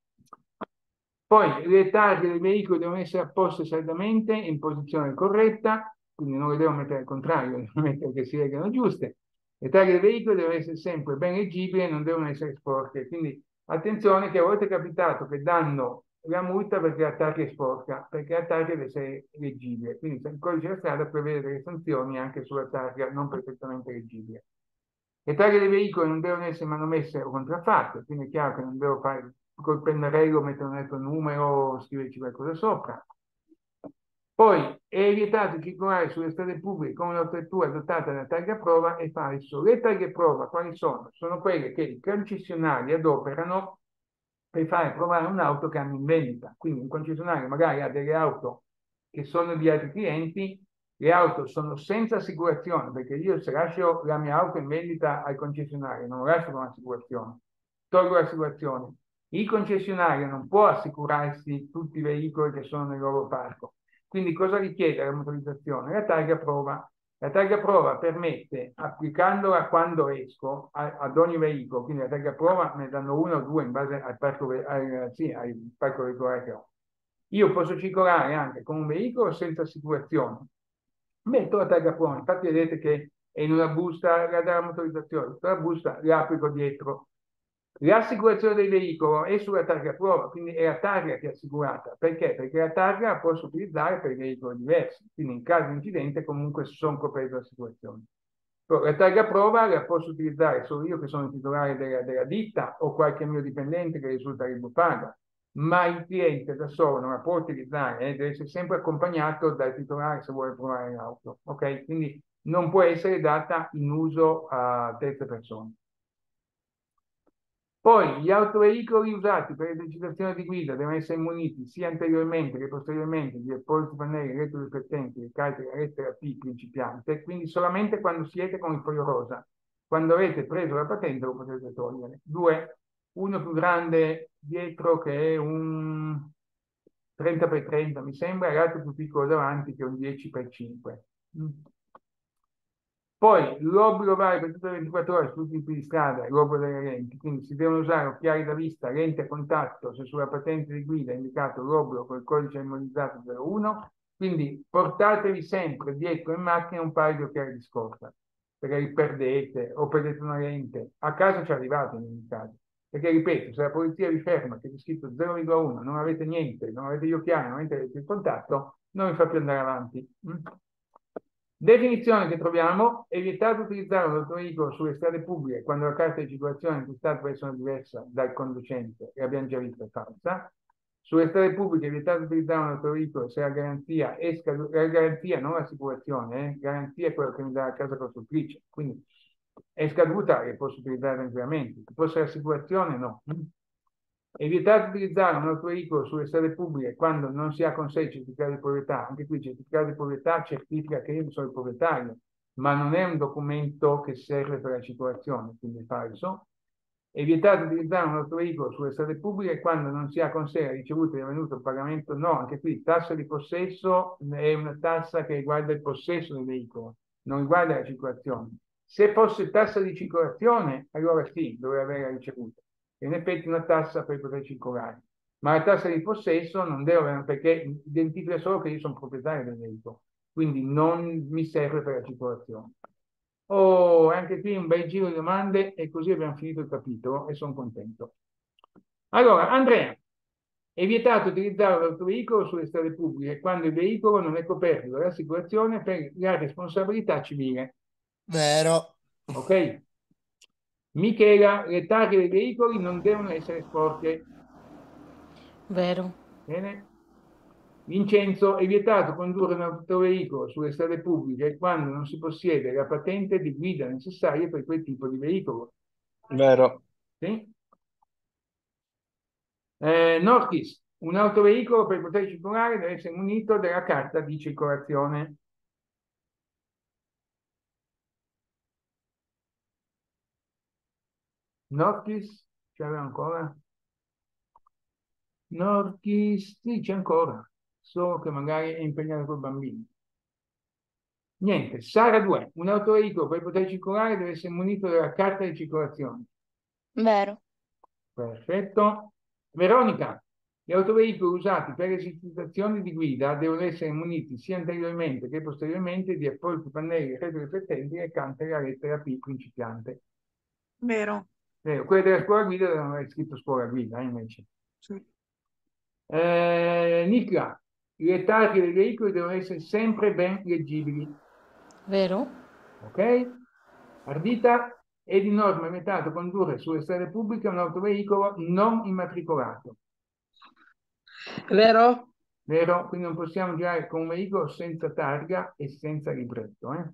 Poi le targhe dei veicoli devono essere apposte saldamente in posizione corretta, quindi non le devo mettere al contrario, devo mettere che si legano giuste. Le targhe dei veicoli devono essere sempre ben leggibili e non devono essere sporche. Quindi attenzione che a volte è capitato che danno la multa perché la targa è sporca, perché la targa deve essere leggibile. Quindi il codice della strada prevede delle sanzioni anche sulla targa non perfettamente leggibile. Le targhe dei veicoli non devono essere manomesse o contraffatte, quindi è chiaro che non devo fare col pennarello, mettere un altro numero o scriverci qualcosa sopra. Poi è vietato circolare sulle strade pubbliche con un'autovettura dotata della targa prova e falso. Le targhe prova quali sono? Sono quelle che i concessionari adoperano per fare provare un'auto che hanno in vendita. Quindi un concessionario magari ha delle auto che sono di altri clienti, le auto sono senza assicurazione, perché io se lascio la mia auto in vendita al concessionario, non lo lascio con l'assicurazione, tolgo l'assicurazione. Il concessionario non può assicurarsi tutti i veicoli che sono nel loro parco. Quindi cosa richiede la motorizzazione? La targa prova. La targa prova permette, applicandola quando esco ad ogni veicolo, quindi la targa prova me ne danno una o due in base al parco, al parco veicolare che ho. Io posso circolare anche con un veicolo senza assicurazione. Metto la targa prova, infatti vedete che è in una busta della motorizzazione, la busta la applico dietro. L'assicurazione del veicolo è sulla targa prova, quindi è la targa che è assicurata. Perché? Perché la targa la posso utilizzare per veicoli diversi, quindi in caso di incidente comunque sono coperto l'assicurazione. La targa prova la posso utilizzare solo io che sono il titolare della ditta o qualche mio dipendente che risulta che paga, ma il cliente da solo non la può utilizzare, deve essere sempre accompagnato dal titolare se vuole provare l'auto, ok? Quindi non può essere data in uso a terze persone. Poi gli autoveicoli usati per l'esercitazione di guida devono essere muniti sia anteriormente che posteriormente di appositi pannelli elettroriflettenti che calcano la lettera P principiante, quindi solamente quando siete con il foglio rosa. Quando avete preso la patente lo potete togliere. 2, uno più grande dietro che è un 30x30 mi sembra, e l'altro più piccolo davanti che è un 10x5. Poi l'obbligo vale per tutte le 24 ore su tutti i tipi di strada, l'obbligo delle lenti, quindi si devono usare occhiali da vista, lenti a contatto, se sulla patente di guida è indicato l'obbligo con il codice memorizzato 01, quindi portatevi sempre dietro in macchina un paio di occhiali di scorta, perché li perdete o perdete una lente, a casa ci arrivate in ogni caso, perché ripeto, se la polizia vi ferma che c'è scritto 0,1, non avete niente, non avete gli occhiali, non avete il contatto, non vi fa più andare avanti. Definizione che troviamo: è vietato utilizzare un autoveicolo sulle strade pubbliche quando la carta di circolazione in cui sta può essere diversa dal conducente, e abbiamo già visto, è falsa. Sulle strade pubbliche è vietato utilizzare un autoveicolo se la garanzia è scaduta, la garanzia, non l'assicurazione, garanzia è quello che mi dà la casa costruttrice, quindi è scaduta e posso utilizzare tranquillamente. Se fosse l'assicurazione, no. È vietato utilizzare un autoveicolo sulle strade pubbliche quando non si ha con sé il certificato di proprietà. Anche qui il certificato di proprietà certifica che io sono il proprietario, ma non è un documento che serve per la circolazione, quindi è falso. È vietato utilizzare un autoveicolo sulle strade pubbliche quando non si ha con sé la ricevuta di avvenuto pagamento. No, anche qui tassa di possesso è una tassa che riguarda il possesso del veicolo, non riguarda la circolazione. Se fosse tassa di circolazione, allora sì, doveva avere la ricevuta. In effetti una tassa per poter circolare, ma la tassa di possesso non deve avere, perché identifica solo che io sono proprietario del veicolo, quindi non mi serve per la circolazione. Oh, anche qui un bel giro di domande e così abbiamo finito il capitolo e sono contento. Allora, Andrea, è vietato utilizzare l'autoveicolo sulle strade pubbliche quando il veicolo non è coperto dall'assicurazione per la responsabilità civile. Vero. Ok? Michela, le targhe dei veicoli non devono essere sporche. Vero. Bene. Vincenzo, è vietato condurre un autoveicolo sulle strade pubbliche quando non si possiede la patente di guida necessaria per quel tipo di veicolo. Vero. Sì? Nortis, un autoveicolo per poter circolare deve essere munito della carta di circolazione. Nortis, c'è ancora? Nortis, sì, c'è ancora, solo che magari è impegnato col bambino. Niente, Sara 2, un autoveicolo per poter circolare deve essere munito della carta di circolazione. Vero. Perfetto. Veronica, gli autoveicoli usati per le esercitazioni di guida devono essere muniti sia anteriormente che posteriormente di appositi pannelli retroriflettenti recanti la lettera P principiante. Vero. Quelle della scuola guida devono avere scritto scuola guida, invece. Sì. Nicla, le targhe dei veicoli devono essere sempre ben leggibili. Vero. Ok? Ardita, è di norma vietato condurre sulle strade pubbliche un autoveicolo non immatricolato. Vero? Vero? Quindi non possiamo girare con un veicolo senza targa e senza libretto.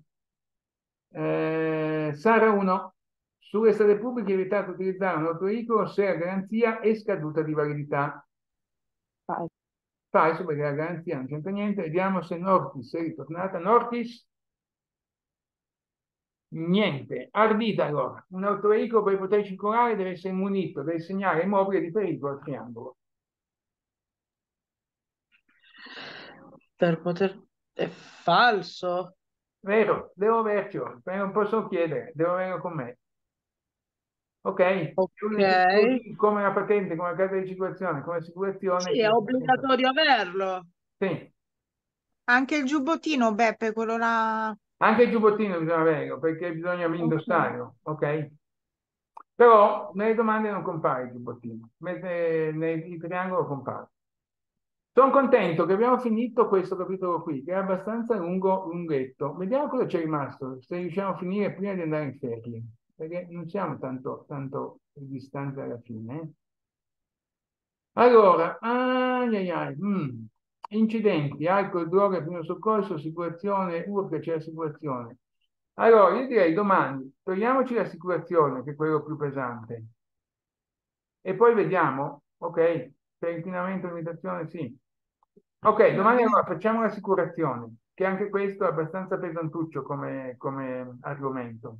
Sara 1. Sulle strade pubbliche è vietato utilizzare un autoveicolo se la garanzia è scaduta di validità. Falso, perché la garanzia non c'entra niente. Vediamo se Nortis è ritornata. Nortis? Niente. Ardita allora. Un autoveicolo per poter circolare deve essere munito del segnale mobile di pericolo al triangolo. Per poter... È falso. Vero, devo avercelo, non posso chiedere, devo averlo con me. Ok? Ok. Come la patente, come la carta di circolazione, come assicurazione. Sì, è obbligatorio averlo. Sì. Anche il giubbottino, Beppe, quello là. Anche il giubbottino bisogna averlo, perché bisogna Ok. indossarlo, ok? Però nelle domande non compare il giubbottino, mentre nel triangolo compare. Sono contento che abbiamo finito questo capitolo qui, che è abbastanza lunghetto. Vediamo cosa c'è rimasto, se riusciamo a finire prima di andare in ferie, perché non siamo tanto distanti alla fine. Allora, incidenti, alcol, droga, primo soccorso, assicurazione, urca, c'è l'assicurazione. Allora, io direi domani, togliamoci l'assicurazione, che è quello più pesante, e poi vediamo, ok, per inquinamento e limitazione, sì. Ok, domani allora facciamo l'assicurazione, che anche questo è abbastanza pesantuccio come argomento.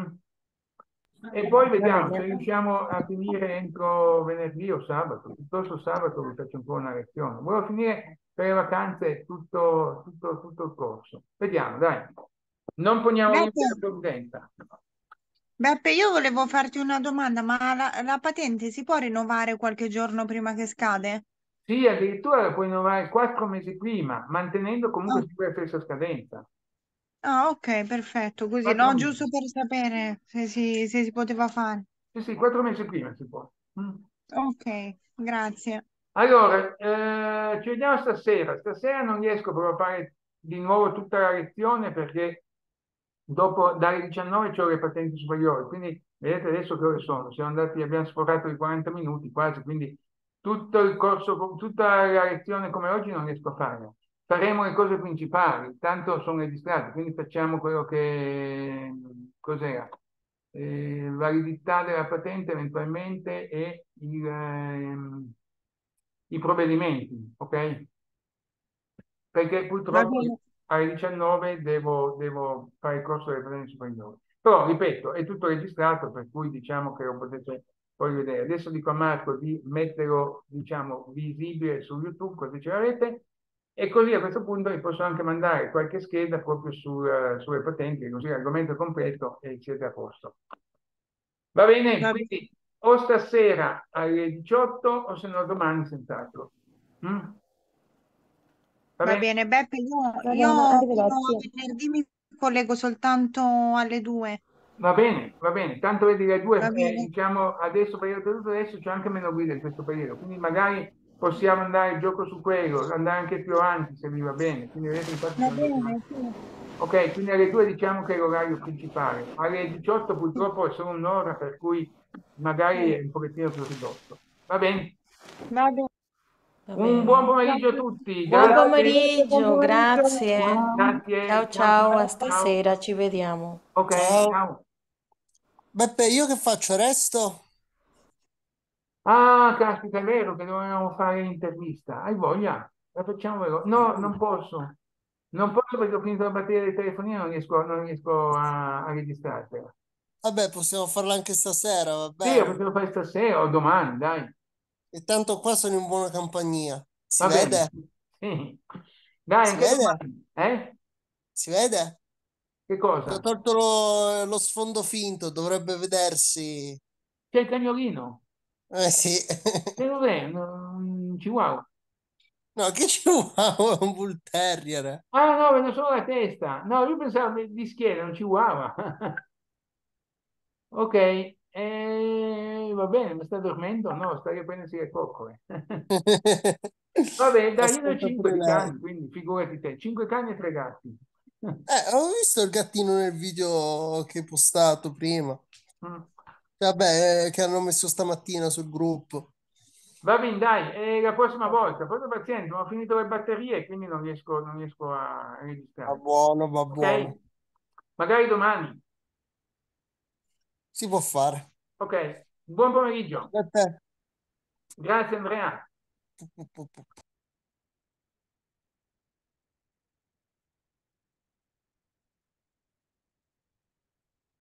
E poi vediamo se riusciamo a finire entro venerdì o sabato, piuttosto sabato vi faccio ancora una lezione. Volevo finire per le vacanze tutto il corso. Vediamo, dai. Non poniamo limiti Beppe, alla provvidenza. Beppe, io volevo farti una domanda, ma la patente si può rinnovare qualche giorno prima che scade? Sì, addirittura la puoi rinnovare 4 mesi prima, mantenendo comunque Ah, sempre la stessa scadenza. ok, perfetto, così, Quattro no, mesi. giusto per sapere se si poteva fare. Sì, sì, 4 mesi prima si può. Mm. Ok, grazie. Allora, ci vediamo stasera. Stasera non riesco proprio a fare di nuovo tutta la lezione perché dopo dalle 19 c'ho le patenti superiori, quindi vedete adesso che ore sono. Abbiamo sforato i 40 minuti quasi, quindi tutto il corso, tutta la lezione come oggi non riesco a farla. Faremo le cose principali, tanto sono registrati, quindi facciamo quello che cos'era? Validità della patente eventualmente e i provvedimenti, ok? Perché Va purtroppo bene. alle 19 devo fare il corso delle patenti superiori. Però, ripeto, è tutto registrato, per cui diciamo che lo potete poi vedere. Adesso dico a Marco di metterlo, diciamo, visibile su YouTube, così ce l'avete, e così a questo punto vi posso anche mandare qualche scheda proprio sulle patenti, così l'argomento è completo e siete a posto. Va bene, Va bene. quindi o stasera alle 18 o se no domani senz'altro. Mm? Va Va bene? bene, Beppe, Va io bene, fino a arrivederci. venerdì mi collego soltanto alle 2. Va bene, va bene. Tanto vedi le due, Va bene? diciamo adesso, periodo tutto adesso c'è anche meno guida in questo periodo, quindi magari possiamo andare il gioco su quello, andare anche più avanti se vi va bene. Quindi vedete, infatti Va sono 10 bene, sì. Ok, quindi alle 2 diciamo che è l'orario principale. Alle 18 purtroppo è solo un'ora, per cui magari è un pochettino più ridotto. Va bene? Va bene. Va Un buon bene. pomeriggio a tutti, Buon grazie, pomeriggio, grazie. grazie, Ciao ciao, a ciao. stasera, ci vediamo. Ok, Ciao. ciao. Beppe, io che faccio? Resto? Ah, caspita, è vero che dovevamo fare l'intervista. Hai voglia? La facciamo veloce. No, non posso. Non posso perché ho finito la batteria del telefonino, non riesco a registrartela. Vabbè, possiamo farla anche stasera, va Sì, lo bene. potevo fare stasera o domani, dai. E tanto qua sono in buona compagnia. Si Va bene. vede? Sì. Dai, Si anche vede? domani. Eh? Si vede? Che Ti ho cosa? tolto lo sfondo finto, dovrebbe vedersi. C'è il cagnolino. Eh sì. Che cos'è? Un chihuahua. No, che ci vuole un bull terrier? Ah, no, vedo solo la testa. No, io pensavo di schiena, un chihuahua. Ok, va bene, ma sta dormendo? No, sta riprendendosi le coccole. Vabbè, dai, io ne ho Aspetta 5 pure di lei. cani, quindi figurati te, 5 cani e 3 gatti. Ho visto il gattino nel video che hai postato prima. Mm. Vabbè, che hanno messo stamattina sul gruppo. Va bene, dai, la prossima volta, poi paziente, ho finito le batterie, quindi non riesco a Va registrare. buono, va Ok? buono. Magari domani. Si può fare. Ok, buon pomeriggio. A te. Grazie Andrea.